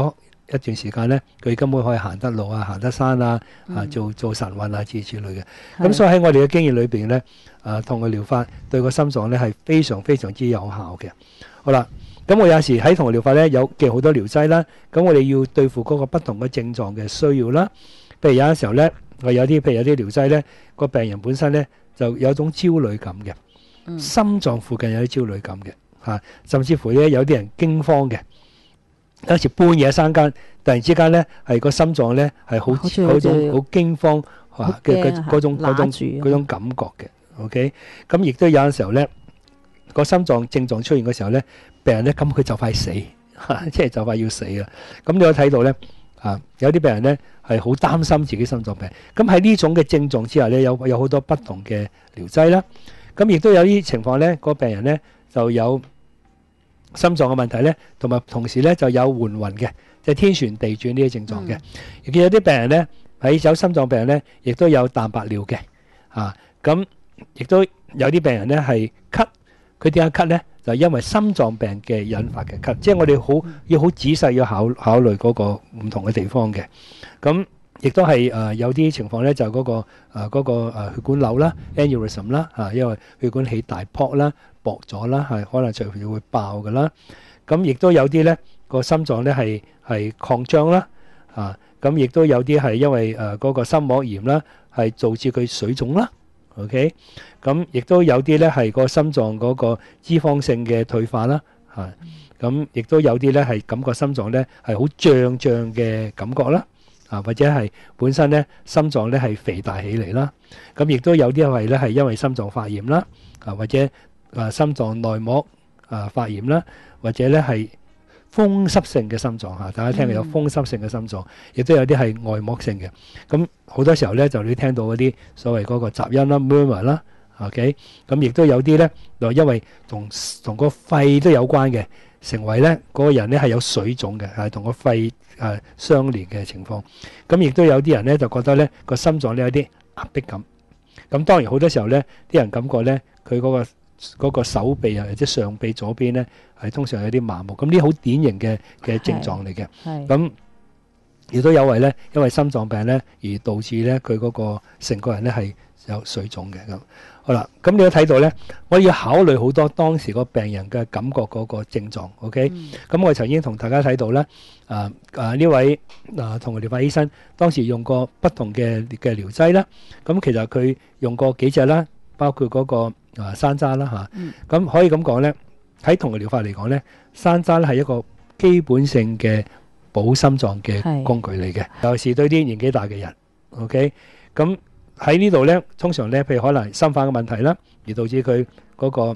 一段時間咧，佢根本可以行得路啊、行得山啊、做晨運啊之類嘅。咁所以喺我哋嘅經驗裏邊咧，同佢療法對個心臟咧係非常非常之有效嘅。好啦，咁我有時喺同佢療法咧有嘅好多療劑啦，咁我哋要對付嗰個不同嘅症狀嘅需要啦。譬如有陣時候咧，我有啲療劑咧，個病人本身咧就有一種焦慮感嘅，心臟附近有啲焦慮感嘅，甚至乎咧有啲人驚慌嘅。有時半夜三更，突然之間咧，係個心臟咧係好嗰種好驚慌嘅嗰種感覺嘅。OK， 咁亦都有陣時候咧，個心臟症狀出現嘅時候咧，病人咧咁佢就快死，即係就快要死啦。咁你可以睇到咧，有啲病人咧係好擔心自己心臟病。咁喺呢種嘅症狀之下咧，有好多不同嘅療劑啦。咁亦都有啲情況咧，個病人咧就有心臟嘅問題咧，同時咧就有緩暈嘅，即係天旋地轉呢啲症狀嘅。亦見有啲病人咧喺有心臟病人咧，亦都有淡白尿嘅。咁亦都有啲病人咧係咳，佢點解咳咧？就因為心臟病嘅引發嘅咳，即係我哋要好仔細要考慮嗰個唔同嘅地方嘅。咁亦都係有啲情況咧，就嗰個血管瘤啦 ，aneurysm 啦，因為血管起大泡啦。薄咗啦，係可能隨時會爆㗎啦。咁亦都有啲咧個心臟咧係擴張啦，咁亦都有啲係因為嗰個心膜炎啦，係導致佢水腫啦。OK，咁亦都有啲咧係個心臟嗰個脂肪性嘅退化啦，咁亦都有啲咧係感覺心臟咧係好脹嘅感覺啦，或者係本身咧心臟咧係肥大起嚟啦。咁亦都有啲係咧係因為心臟發炎啦，或者心臟內膜發炎啦，或者咧係風濕性嘅心臟，大家聽到有風濕性嘅心臟，亦都有啲係外膜性嘅。咁好多時候咧就你聽到嗰啲所謂嗰個雜音啦 murmur 啦 ，OK， 咁亦都有啲咧就因為同個肺都有關嘅，成為咧嗰個人咧係有水腫嘅，係同個肺相連嘅情況。咁亦都有啲人咧就覺得咧個心臟咧有啲壓迫感。咁當然好多時候咧啲人感覺咧佢嗰個手臂或者上臂左邊咧係通常有啲麻木，咁呢好典型嘅症狀嚟嘅。咁亦都有為咧，因為心臟病咧而導致咧佢嗰個成個人咧係有水腫嘅。咁好啦，咁你都睇到咧，我要考慮好多當時個病人嘅感覺嗰個症狀。OK，咁我曾經同大家睇到咧，呢位同療法醫生當時用過不同嘅療劑啦。咁其實佢用過幾隻啦，包括嗰個山楂啦嚇，咁可以咁講咧，喺同療法嚟講咧，山楂咧係一個基本性嘅保心臟嘅工具嚟嘅，尤其是對啲年紀大嘅人。OK，咁喺呢度咧，通常咧，譬如可能心瓣嘅問題啦，而導致佢嗰個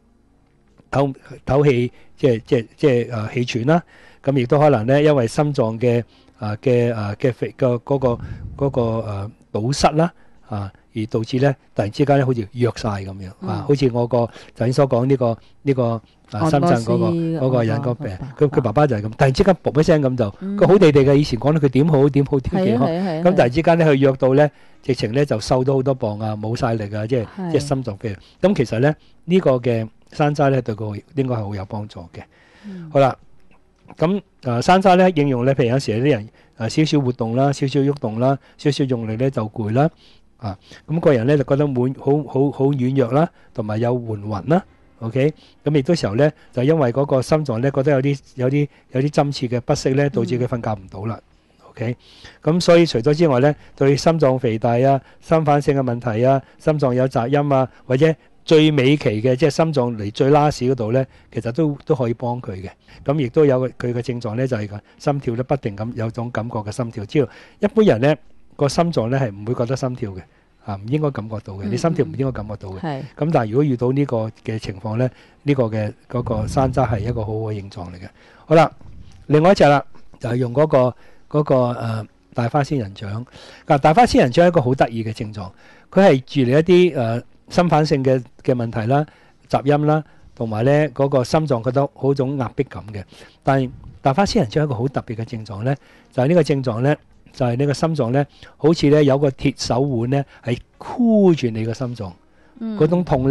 唞氣，即係氣喘啦。咁亦都可能咧，因為心臟嘅肥嘅嗰個堵塞啦，而導致咧突然之間咧好似弱晒咁樣，好似我個頭先所講呢個深圳嗰個人個病，佢爸爸就係咁，突然之間噗一聲咁就，佢好地地嘅，以前講到佢點好點健康，咁突然之間咧佢弱到咧，直情咧就瘦咗好多磅啊，冇晒力啊，即係心臟病。咁其實咧呢個嘅山楂咧對佢應該係好有幫助嘅。好啦，咁山楂咧應用咧，譬如有時有啲人少少活動啦，少少喐動啦，少少用力咧就攰啦。咁個人咧就覺得好軟弱啦，同埋有緩暈啦。OK， 咁亦都時候咧就因為嗰個心臟咧覺得有啲針刺嘅不適咧，導致佢瞓覺唔到啦。OK， 咁所以除咗之外咧，對心臟肥大啊、心瓣性嘅問題啊、心臟有雜音啊，或者最尾期嘅即係心臟嚟最 last 嗰度咧，其實都可以幫佢嘅。咁亦都有佢嘅症狀咧，就係個心跳咧不定咁有種感覺嘅心跳。只要一般人咧個心臟咧係唔會覺得心跳嘅。唔應該感覺到嘅，你心跳唔應該感覺到嘅。咁但係如果遇到呢個嘅情況咧，呢個嘅嗰個山楂係一個好好嘅症狀嚟嘅。好啦，另外一隻啦，就係用嗰個大花仙人掌。大花仙人掌係一個好得意嘅症狀，佢係治療一啲心瓣性嘅問題啦、雜音啦，同埋咧嗰個心臟覺得好種壓迫感嘅。但係大花仙人掌係一個好特別嘅症狀咧，就係呢個症狀咧。就係呢個心臟咧，好似咧有個鐵手腕咧，係箍住你個心臟。嗰種痛咧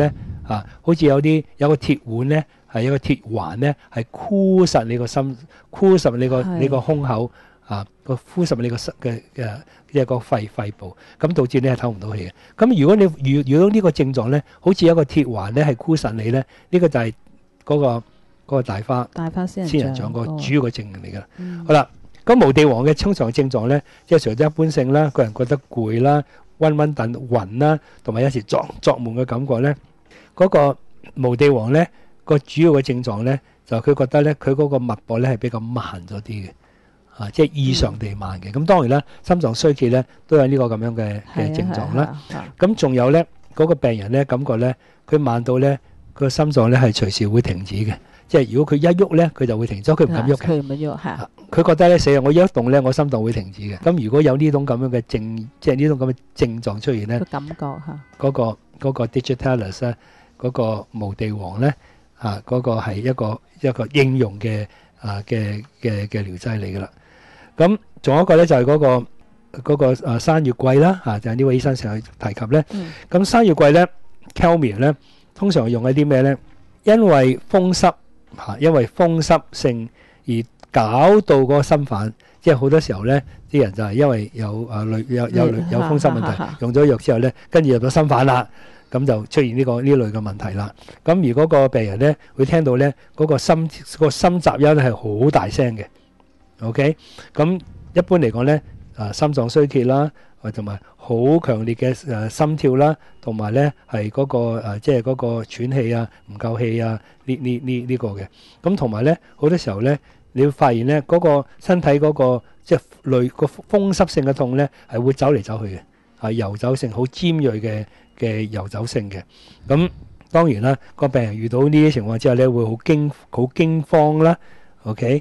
好似有個鐵碗咧，係一個鐵環咧，係箍實你個心，箍實你個胸口箍實你個嘅個肺部，咁導致你係唞唔到氣嘅。咁如果你遇到呢個症狀咧，好似有個鐵環咧係箍實你咧，呢個就係嗰個大花仙人掌個主要嘅症嚟㗎。好啦，咁無地黃嘅通常症狀咧，即係除咗一般性啦，個人覺得攰啦、暈暈啦，同埋有時作悶嘅感覺咧，嗰個無地黃咧個主要嘅症狀咧，就佢覺得咧佢嗰個脈搏咧係比較慢咗啲嘅。即係異常地慢嘅，咁當然啦，心臟衰竭咧都有呢個咁樣嘅症狀啦。咁仲有咧，嗰個病人咧感覺咧，佢慢到咧個心臟咧係隨時會停止嘅，即係如果佢一喐咧，佢就會停咗，佢唔敢喐嘅。佢唔喐嚇。佢覺得咧，死啊！我一動咧，我心臟會停止嘅。咁如果有呢種咁樣嘅即係呢種咁嘅症狀出現咧，
個感覺嚇。
嗰個 digitalis 咧，嗰個無地黃咧嗰個係一個應用嘅嘅療劑嚟㗎啦。咁仲有一個咧就係嗰個山月桂啦，就係呢位醫生成日提及咧。咁山月桂咧 Calmia 咧，通常用喺啲咩咧？因為風濕性而搞到嗰個心煩，即係好多時候咧，啲人就係因為有風濕問題，用咗藥之後咧，跟住入咗心煩啦，咁就出現呢類嘅問題啦。咁而嗰個病人咧會聽到咧嗰個心雜音係好大聲嘅。OK， 咁一般嚟講咧，心臟衰竭啦，同埋好強烈嘅心跳啦，同埋咧係嗰個即係嗰個喘氣啊、唔夠氣啊呢個嘅。咁同埋咧好多時候咧，你會發現咧嗰個身體嗰個即係類個風濕性嘅痛咧係會走嚟走去嘅，係游走性好尖鋭嘅游走性嘅。咁當然啦，個病人遇到呢啲情況之後咧，會好驚慌啦。OK。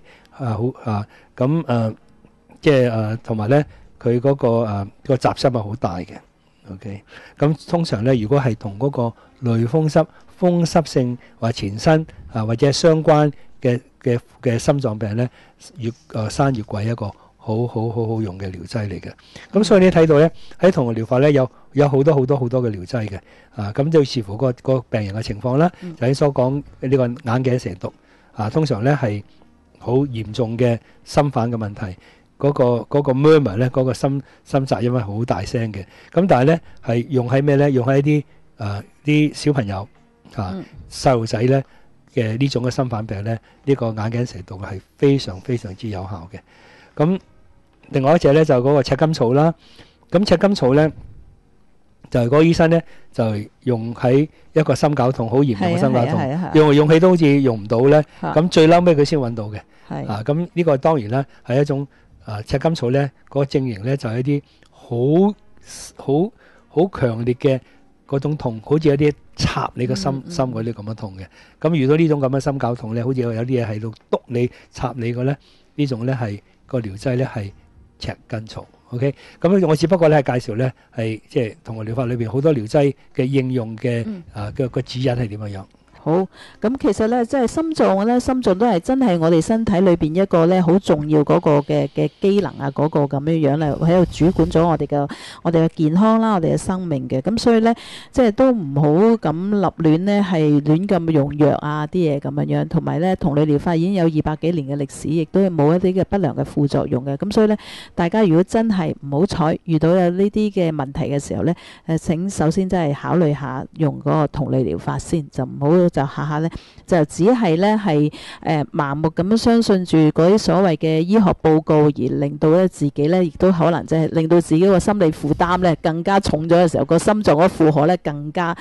即係同埋咧，佢嗰個雜心係好大嘅。OK， 咁通常咧，如果係同嗰個類風濕性或前身或者相關嘅心臟病咧，山月桂一個好用嘅療劑嚟嘅。咁所以你睇到咧喺同療法咧有好多嘅療劑嘅。咁就視乎個病人嘅情況啦。就喺所講呢個眼鏡蛇毒通常咧係好嚴重嘅心煩嘅問題，嗰個 murmur 咧，嗰個心雜音係好大聲嘅。咁但係咧係用喺咩咧？用喺啲小朋友細路仔咧嘅呢種嘅心煩病咧，呢個眼鏡蛇毒係非常非常之有效嘅。咁另外一隻咧就嗰個赤金草啦。咁赤金草咧就係嗰個醫生咧就用喺一個心絞痛好嚴重嘅心絞痛，用氣都好似用唔到咧。咁最嬲尾佢先揾到嘅。咁呢個當然啦，係一種赤金草咧，嗰個症型咧就係一啲好強烈嘅嗰種痛，好似有啲插你個心嗰啲咁樣痛嘅。咁遇到呢種咁嘅心絞痛咧，好似有啲嘢喺度篤你插你嘅咧，呢種咧係個療劑咧係赤金草。OK， 咁我只不過咧係介紹咧係即係同我療法裏邊好多療劑嘅應用嘅個指引係點樣樣。
好，咁其實咧，即係心臟都係真係我哋身體裏邊一個咧好重要嗰個嘅機能啊，嗰個咁樣咧喺度主管咗我哋嘅健康啦，我哋嘅生命嘅。咁所以咧，即係都唔好咁立亂咧，係亂咁用藥啊啲嘢咁樣，同埋咧同類療法已經有200幾年嘅歷史，亦都係冇一啲嘅不良嘅副作用嘅。咁所以咧，大家如果真係唔好彩遇到有呢啲嘅問題嘅時候咧，請首先真係考慮下用嗰個同類療法先，就唔好就下下咧就只係咧係盲目咁樣相信住嗰啲所謂嘅醫學報告，而令到咧自己咧亦都可能即係令到自己個心理負擔咧更加重咗嘅時候，個心臟嗰負荷咧更加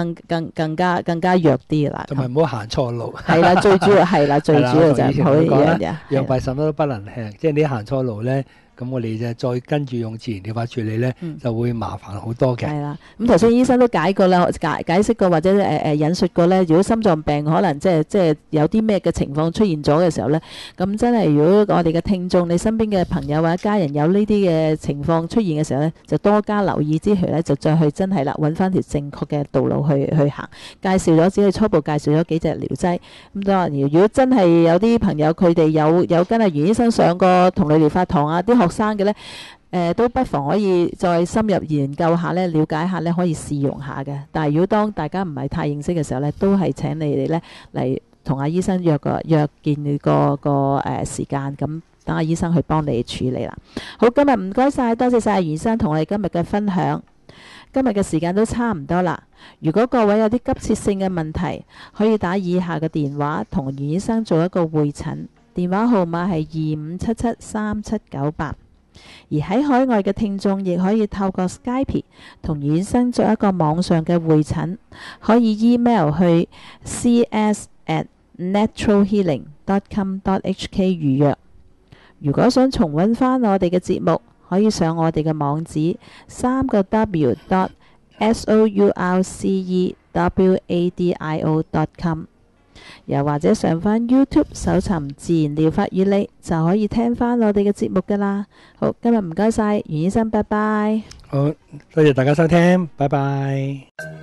弱啲啦。
同埋唔好行錯路。係
啦，最主要係啦，最主要就係唔好呢樣嘢。
藥弊什麼都不能吃，即係你行錯路咧。咁我哋就再跟住用自然療法處理咧，就會麻煩好多嘅。係啦，咁頭先醫生都解過啦，解釋過或者引述過咧，如果心臟病可能即係有啲咩嘅情況出現咗嘅時候咧，咁真係如果我哋嘅聽眾，你身邊嘅朋友或者家人有呢啲嘅情況出現嘅時候咧，就多加留意之餘咧，就再去真係啦，揾翻條正確嘅道路去行。介紹咗只係初步介紹咗幾隻療劑。咁當然，如果真係有啲朋友佢哋有跟阿袁醫生上過同類療法堂啊，啲學
生嘅呢，都不妨可以再深入研究下呢，了解下呢，可以試用下嘅。但係如果當大家唔係太認識嘅時候呢，都係請你哋呢嚟同阿醫生約見個時間，咁等阿醫生去幫你處理啦。好，今日唔該晒，多謝晒袁醫生同我哋今日嘅分享。今日嘅時間都差唔多啦。如果各位有啲急切性嘅問題，可以打以下嘅電話同袁醫生做一個會診。電話號碼係25773798。而喺海外嘅聽眾亦可以透過 Skype 同袁醫生做一個網上嘅會診，可以 email 去 cs@naturalhealing.com.hk 預約。如果想重溫返我哋嘅節目，可以上我哋嘅網址3w.sourcewadio.com， 又或者上返 YouTube 搜尋自然療法與你，就可以聽返我哋嘅節目㗎喇。好，今日唔該晒袁醫生，拜拜。
好，多謝大家收聽，拜拜。